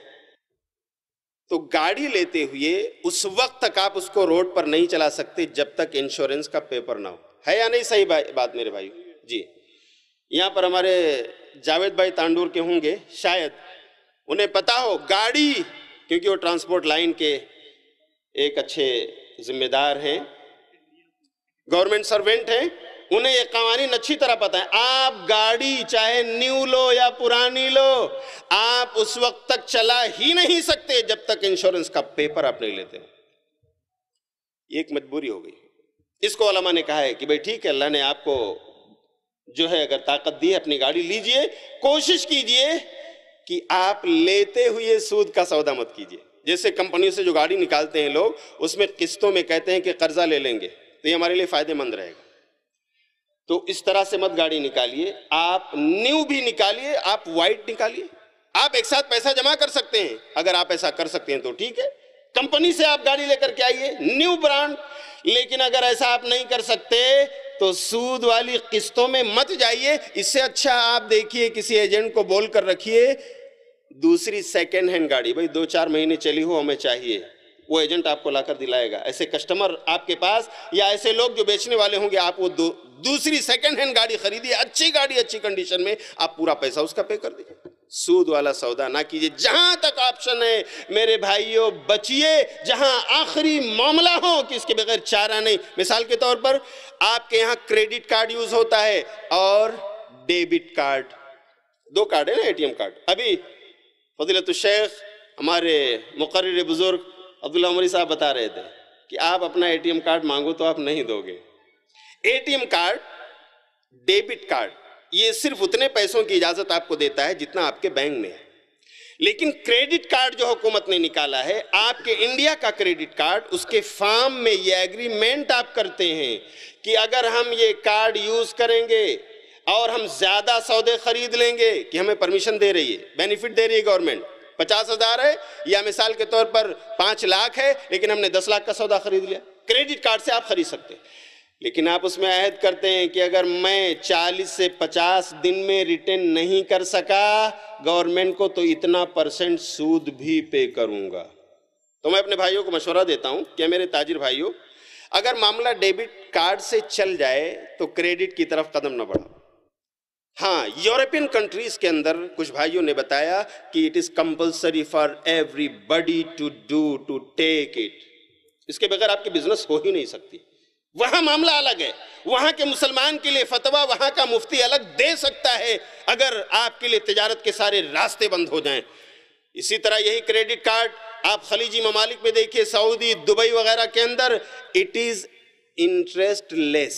تو گاڑی لیتے ہوئے اس وقت تک آپ اس کو روڈ پر نہیں چلا سکتے جب تک انشورنس کا پیپر نہ ہو. ہے یا نہیں صحیح بات میرے بھائی؟ جی یہاں پر ہمارے جاوید بھائی تانڈور کے ہوں گے، شاید انہیں پتا ہو، گاڑی، کیونکہ وہ ٹرانسپورٹ لائن کے ایک اچھے ذمہ دار ہیں، گورنمنٹ سروینٹ ہیں، انہیں یہ قوانین اچھی طرح پتہ ہے. آپ گاڑی چاہے نیو لو یا پرانی لو، آپ اس وقت تک چلا ہی نہیں سکتے جب تک انشورنس کا پیپر آپ نہیں لیتے. یہ ایک مجبوری ہو گئی. اس کو علماء نے کہا ہے کہ بھئی ٹھیک ہے، اللہ نے آپ کو جو ہے اگر طاقت دی اپنی گاڑی لیجئے، کوشش کیجئے کہ آپ لیتے ہوئے سود کا سودا مت کیجئے. جیسے کمپنی سے جو گاڑی نکالتے ہیں لوگ، اس میں قسطوں میں کہتے ہیں کہ قرضہ لے لیں گے تو یہ ہمارے لیے فائدہ مند رہے گا. تو اس طرح سے مت گاڑی نکالیے. آپ نیو بھی نکالیے، آپ وائٹ نکالیے. آپ ایک ساتھ پیسہ جمع کر سکتے ہیں، اگر آپ ایسا کر سکتے ہیں تو ٹھیک ہے. کمپنی سے آپ گاڑی لے کر کے آئیے، نیو برانڈ. لیکن اگر ایسا آپ نہیں کر سکتے تو سود والی قسطوں میں مت جائیے. اس سے اچھا آپ دیکھیے کسی ایجنٹ کو بول کر رکھیے دوسری سیکنڈ ہینڈ گاڑی، بھئی دو چار مہینے چلی ہو ہمیں چاہیے، وہ ایجنٹ آپ کو لا کر دلائے گا. ایسے کسٹمر آپ کے پاس یا ایسے لوگ جو بیچنے والے ہوں گے، آپ وہ دو دوسری سیکنڈ ہینڈ گاڑی خریدیے، اچھی گاڑی اچھی کنڈیشن میں، آپ پورا پیسہ اس کا پے کر دیجیے. سود والا سودا نہ کیجیے. جہاں تک آپشن ہے میرے بھائیوں بچیے. جہاں آخری معاملہ ہو کہ اس کے بغیر چارہ نہیں. مثال کے طور پر آپ کے یہاں کریڈٹ کارڈ یوز ہوتا ہے اور ڈیبٹ کارڈ، دو کارڈ ہے نا، اے ٹی ایم کارڈ. ابھی فضیلت الشیخ ہمارے مقرر بزرگ عبداللہ عمری صاحب بتا رہے تھے کہ آپ اپنا اے ٹی ایم کارڈ مانگو تو آپ نہیں دو گے. A T M card, debit card, یہ صرف اتنے پیسوں کی اجازت آپ کو دیتا ہے جتنا آپ کے بینک میں ہے. لیکن کریڈٹ کارڈ جو حکومت نے نکالا ہے، آپ کے انڈیا کا کریڈٹ کارڈ، اس کے فارم میں یہ ایگریمنٹ آپ کرتے ہیں کہ اگر ہم یہ کارڈ یوز کریں گے اور ہم زیادہ سودے خرید لیں گے، کہ ہمیں پرمیشن دے رہی ہے، بینیفٹ دے رہی ہے گورنمنٹ. پچاس ہزار ہے یا مثال کے طور پر پانچ لاکھ ہے، لیکن ہم نے دس لاکھ کا سودا خرید لیا، کریڈٹ کارڈ سے آپ خرید سکتے ہیں. لیکن آپ اس میں عہد کرتے ہیں کہ اگر میں چالیس سے پچاس دن میں ریٹرن نہیں کر سکا گورنمنٹ کو تو اتنا پرسنٹ سود بھی پے کروں گا. تو میں اپنے بھائیوں کو مشورہ دیتا ہوں کہ میرے تاجر بھائیوں، اگر معاملہ ڈیبٹ کارڈ سے چل جائے تو کریڈٹ کی طرف قدم نہ بڑھاؤ. ہاں، یورپین کنٹریز کے اندر کچھ بھائیوں نے بتایا کہ it is compulsory for everybody to do to take it. اس کے بغیر آپ کی بزنس ہو ہی نہیں سکتی. وہاں معاملہ الگ ہے. وہاں کے مسلمان کے لیے فتویٰ وہاں کا مفتی الگ دے سکتا ہے اگر آپ کے لیے تجارت کے سارے راستے بند ہو جائیں. اسی طرح یہی کریڈٹ کارڈ آپ خلیجی ممالک میں دیکھیے، سعودی، دبئی وغیرہ کے اندر اٹ از انٹرسٹ لیس،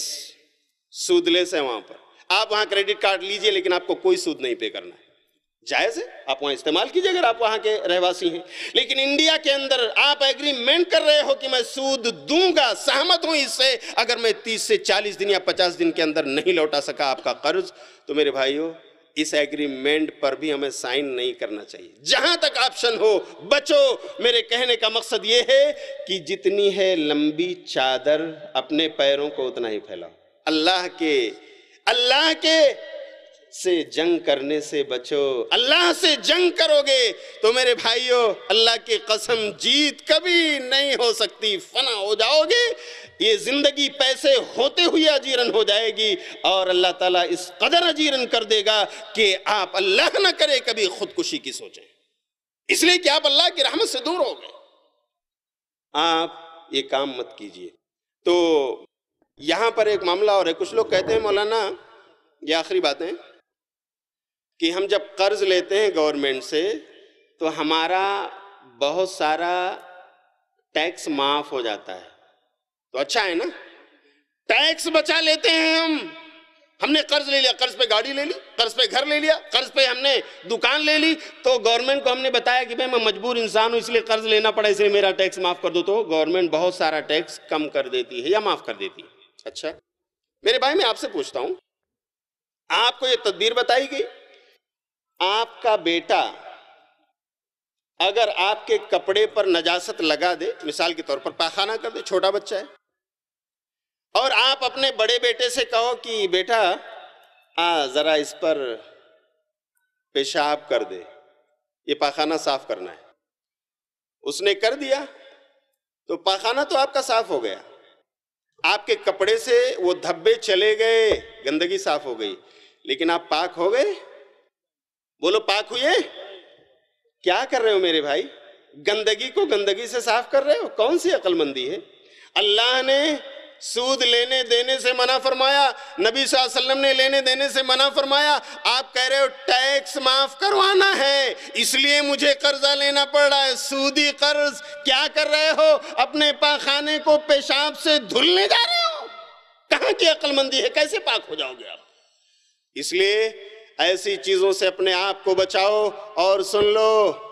سود لیس ہے وہاں پر. آپ وہاں کریڈٹ کارڈ لیجئے لیکن آپ کو کوئی سود نہیں پے کرنا ہے. جائز ہے، آپ وہاں استعمال کیجئے اگر آپ وہاں کے رہواسی ہیں. لیکن انڈیا کے اندر آپ ایگریمنٹ کر رہے ہو کہ میں سود دوں گا، سہمت ہوں اس سے. اگر میں تیس سے چالیس دن یا پچاس دن کے اندر نہیں لوٹا سکا آپ کا قرض، تو میرے بھائیوں اس ایگریمنٹ پر بھی ہمیں سائن نہیں کرنا چاہیے. جہاں تک آپشن ہو بچو. میرے کہنے کا مقصد یہ ہے کہ جتنی ہے لمبی چادر اپنے پیروں کو اتنا ہی پھیلاؤ. اللہ کے اللہ کے سے جنگ کرنے سے بچو. اللہ سے جنگ کرو گے تو میرے بھائیوں اللہ کی قسم جیت کبھی نہیں ہو سکتی، فنا ہو جاؤ گے. یہ زندگی پیسے ہوتے ہوئے اجیرن ہو جائے گی اور اللہ تعالیٰ اس قدر اجیرن کر دے گا کہ آپ اللہ نہ کرے کبھی خودکشی کی سوچیں، اس لیے کہ آپ اللہ کی رحمت سے دور ہو گئے. آپ یہ کام مت کیجئے. تو یہاں پر ایک معاملہ اور ہے. کچھ لوگ کہتے ہیں مولانا، یہ آخری باتیں، کہ ہم جب قرض لیتے ہیں گورنمنٹ سے تو ہمارا بہت سارا ٹیکس معاف ہو جاتا ہے. تو اچھا ہے نا، ٹیکس بچا لیتے ہیں ہم. ہم نے قرض لے لیا، قرض پہ گاڑی لے لی، قرض پہ گھر لے لیا، قرض پہ ہم نے دکان لے لی، تو گورنمنٹ کو ہم نے بتایا کہ بھئی میں مجبور انسان ہوں اس لیے قرض لینا پڑا، اس لیے میرا ٹیکس معاف کر دو. تو گورنمنٹ بہت سارا ٹیکس کم کر دیتی ہے یا معاف کر دیتی ہے. اچھا میرے بھائی، میں آپ سے پوچھتا ہوں، آپ کو یہ تدبیر بتائی گئی، آپ کا بیٹا اگر آپ کے کپڑے پر نجاست لگا دے، مثال کے طور پر پاخانہ کر دے، چھوٹا بچہ ہے، اور آپ اپنے بڑے بیٹے سے کہو کہ بیٹا آ ذرا اس پر پیشاب کر دے، یہ پاخانہ صاف کرنا ہے. اس نے کر دیا تو پاخانہ تو آپ کا صاف ہو گیا، آپ کے کپڑے سے وہ دھبے چلے گئے، گندگی صاف ہو گئی، لیکن آپ پاک ہو گئے؟ بولو پاک ہوئے؟ کیا کر رہے ہو میرے بھائی؟ گندگی کو گندگی سے صاف کر رہے ہو. کون سی عقل مندی ہے؟ اللہ نے سود لینے دینے سے منع فرمایا، نبی صلی اللہ علیہ وسلم نے لینے دینے سے منع فرمایا. آپ کہہ رہے ہو ٹیکس معاف کروانا ہے اس لیے مجھے قرضہ لینا پڑ رہا ہے، سودی قرض. کیا کر رہے ہو؟ اپنے پاخانے کو پیشاب سے دھلنے جا رہے ہو. کہاں کی عقل مندی ہے؟ کیسے پاک ہو جاؤ گے آپ؟ اس لیے ایسی چیزوں سے اپنے آپ کو بچاؤ. اور سن لو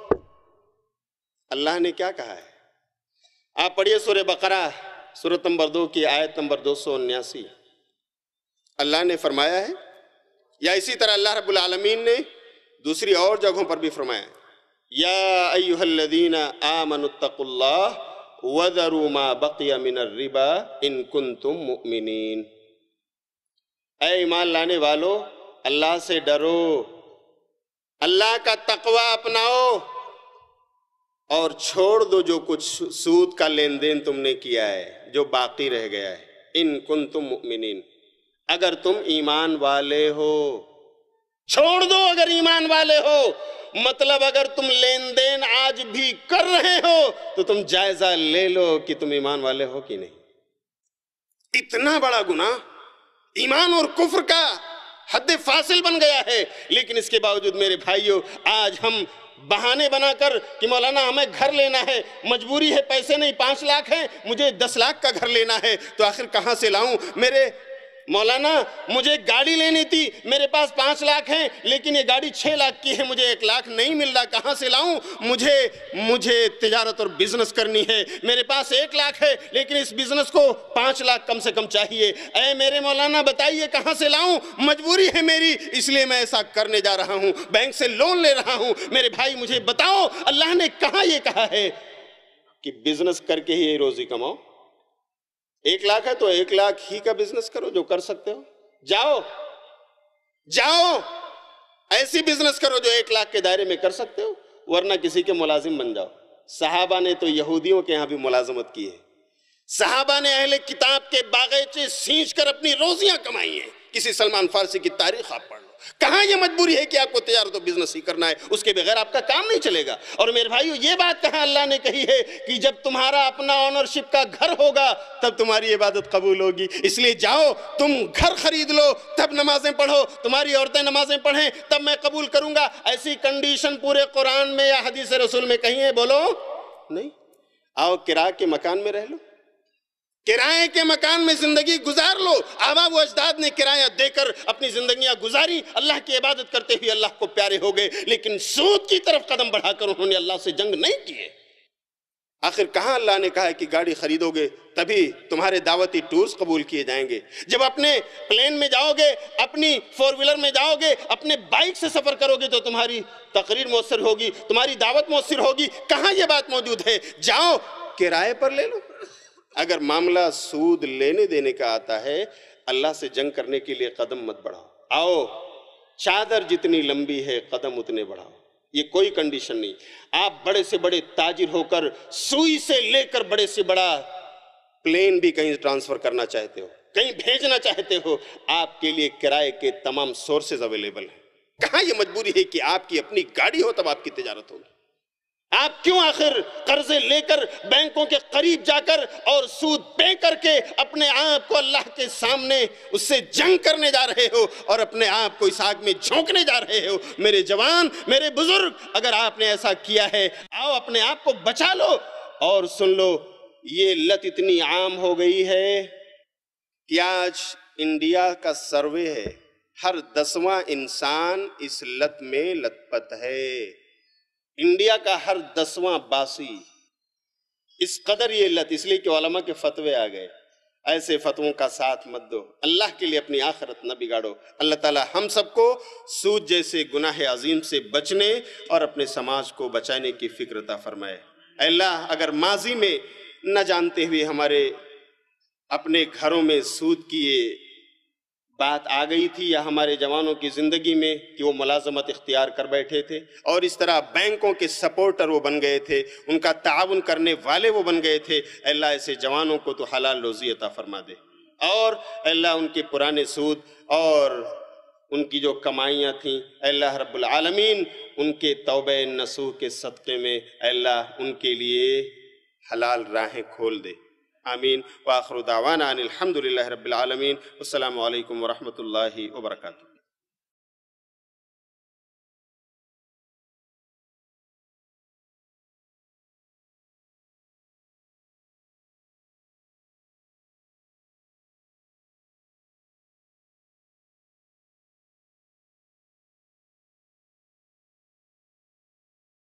اللہ نے کیا کہا ہے. آپ پڑھیے سورہ بقرہ سورۃ نمبر دو کی آیت نمبر دو سو انیاسی. اللہ نے فرمایا ہے، یا اسی طرح اللہ رب العالمین نے دوسری اور جگہوں پر بھی فرمایا ہے، یا ایھا الذین آمنوا اتقوا اللہ وذروا ما بقی من الربا ان کنتم مؤمنین. اے ایمان لانے والو، اللہ سے ڈرو، اللہ کا تقوی اپناؤ اور چھوڑ دو جو کچھ سود کا لین دین تم نے کیا ہے جو باقی رہ گیا ہے. ان کنتم مؤمنین، اگر تم ایمان والے ہو. چھوڑ دو اگر ایمان والے ہو، مطلب اگر تم لین دین آج بھی کر رہے ہو تو تم جائزہ لے لو کہ تم ایمان والے ہو کہ نہیں. اتنا بڑا گناہ ایمان اور کفر کا حد فاصل بن گیا ہے، لیکن اس کے باوجود میرے بھائیوں آج ہم بہانے بنا کر کہ مولانا ہمیں گھر لینا ہے، مجبوری ہے، پیسے نہیں، پانچ لاکھ ہیں، مجھے دس لاکھ کا گھر لینا ہے، تو آخر کہاں سے لاؤں؟ میرے مولانا مجھے گاڑی لینی تھی، میرے پاس پانچ لاکھ ہیں لیکن یہ گاڑی چھ لاکھ کی ہے، مجھے ایک لاکھ نہیں مل رہا، کہاں سے لاؤں؟ مجھے مجھے تجارت اور بزنس کرنی ہے، میرے پاس ایک لاکھ ہے لیکن اس بزنس کو پانچ لاکھ کم سے کم چاہیے. اے میرے مولانا بتائیے کہاں سے لاؤں؟ مجبوری ہے میری، اس لیے میں ایسا کرنے جا رہا ہوں، بینک سے لون لے رہا ہوں. میرے بھائی مجھے بتاؤ اللہ نے کہاں یہ کہا ہے کہ بزنس کر کے ہی روزی کماؤ؟ ایک لاکھ ہے تو ایک لاکھ ہی کا بزنس کرو جو کر سکتے ہو. جاؤ جاؤ ایسی بزنس کرو جو ایک لاکھ کے دائرے میں کر سکتے ہو، ورنہ کسی کے ملازم بن جاؤ. صحابہ نے تو یہودیوں کے ہاں بھی ملازمت کی ہے. صحابہ نے اہل کتاب کے باغیچے سینچ کر اپنی روزیاں کمائی ہیں. کسی سلمان فارسی کی تاریخ آپ پڑھ لو، کہاں یہ مجبوری ہے کہ آپ کو تجارت و بزنس ہی کرنا ہے، اس کے بغیر آپ کا کام نہیں چلے گا. اور میرے بھائیو یہ بات کہاں اللہ نے کہی ہے کہ جب تمہارا اپنا آنرشپ کا گھر ہوگا تب تمہاری عبادت قبول ہوگی. اس لیے جاؤ تم گھر خرید لو تب نمازیں پڑھو، تمہاری عورتیں نمازیں پڑھیں تب میں قبول کروں گا. ایسی کنڈیشن پورے قرآن میں یا حدیث رسول میں کہیں ہے؟ بولو نہیں. آؤ کرایہ کے مکان میں رہ لو، کرائے کے مکان میں زندگی گزار لو. آبا و اجداد نے کرایہ دے کر اپنی زندگیاں گزاری، اللہ کی عبادت کرتے ہوئے اللہ کو پیارے ہو گئے، لیکن سود کی طرف قدم بڑھا کر انہوں نے اللہ سے جنگ نہیں کیے. آخر کہاں اللہ نے کہا ہے کہ گاڑی خریدو گے تبھی تمہارے دعوتی ٹورز قبول کیے جائیں گے؟ جب اپنے پلین میں جاؤ گے، اپنی فور ویلر میں جاؤ گے، اپنے بائک سے سفر کرو گے تو تمہاری تقریر مؤثر ہوگی، تمہاری دعوت مؤثر ہوگی. کہاں یہ بات موجود ہے؟ جاؤ کرائے پر لے لو. اگر معاملہ سود لینے دینے کا آتا ہے، اللہ سے جنگ کرنے کے لیے قدم مت بڑھاؤ. آؤ چادر جتنی لمبی ہے قدم اتنے بڑھاؤ. یہ کوئی کنڈیشن نہیں. آپ بڑے سے بڑے تاجر ہو کر سوئی سے لے کر بڑے سے بڑا پلین بھی کہیں ٹرانسفر کرنا چاہتے ہو، کہیں بھیجنا چاہتے ہو، آپ کے لیے کرائے کے تمام سورسز اویلیبل ہیں. کہاں یہ مجبوری ہے کہ آپ کی اپنی گاڑی ہو تب آپ کی تجارت ہوگی؟ آپ کیوں آخر قرضے لے کر بینکوں کے قریب جا کر اور سود پے کر کے اپنے آپ کو اللہ کے سامنے اس سے جنگ کرنے جا رہے ہو اور اپنے آپ کو اس آگ میں جھونکنے جا رہے ہو؟ میرے جوان، میرے بزرگ، اگر آپ نے ایسا کیا ہے آؤ اپنے آپ کو بچا لو. اور سن لو، یہ لت اتنی عام ہو گئی ہے کہ آج انڈیا کا سروے ہے، ہر دسواں انسان اس لت میں لت پت ہے. انڈیا کا ہر دسواں باسی. اس قدر یہ لت، اس لیے کہ علماء کے فتوے آ گئے. ایسے فتووں کا ساتھ مت دو، اللہ کے لیے اپنی آخرت نہ بگاڑو. اللہ تعالی ہم سب کو سود جیسے گناہ عظیم سے بچنے اور اپنے سماج کو بچانے کی فکر عطا فرمائے. اے اللہ، اگر ماضی میں نہ جانتے ہوئے ہمارے اپنے گھروں میں سود کی یہ بات آ گئی تھی یا ہمارے جوانوں کی زندگی میں کہ وہ ملازمت اختیار کر بیٹھے تھے اور اس طرح بینکوں کے سپورٹر وہ بن گئے تھے، ان کا تعاون کرنے والے وہ بن گئے تھے، اے اللہ ایسے جوانوں کو تو حلال روزی عطا فرما دے. اور اے اللہ ان کے پرانے سود اور ان کی جو کمائیاں تھیں، اے اللہ رب العالمین ان کے توبہ نصوح کے صدقے میں اے اللہ ان کے لیے حلال راہیں کھول دے. آمین. وآخر دعوانا ان الحمدللہ رب العالمین. السلام علیکم ورحمۃ اللہ وبرکاتہ.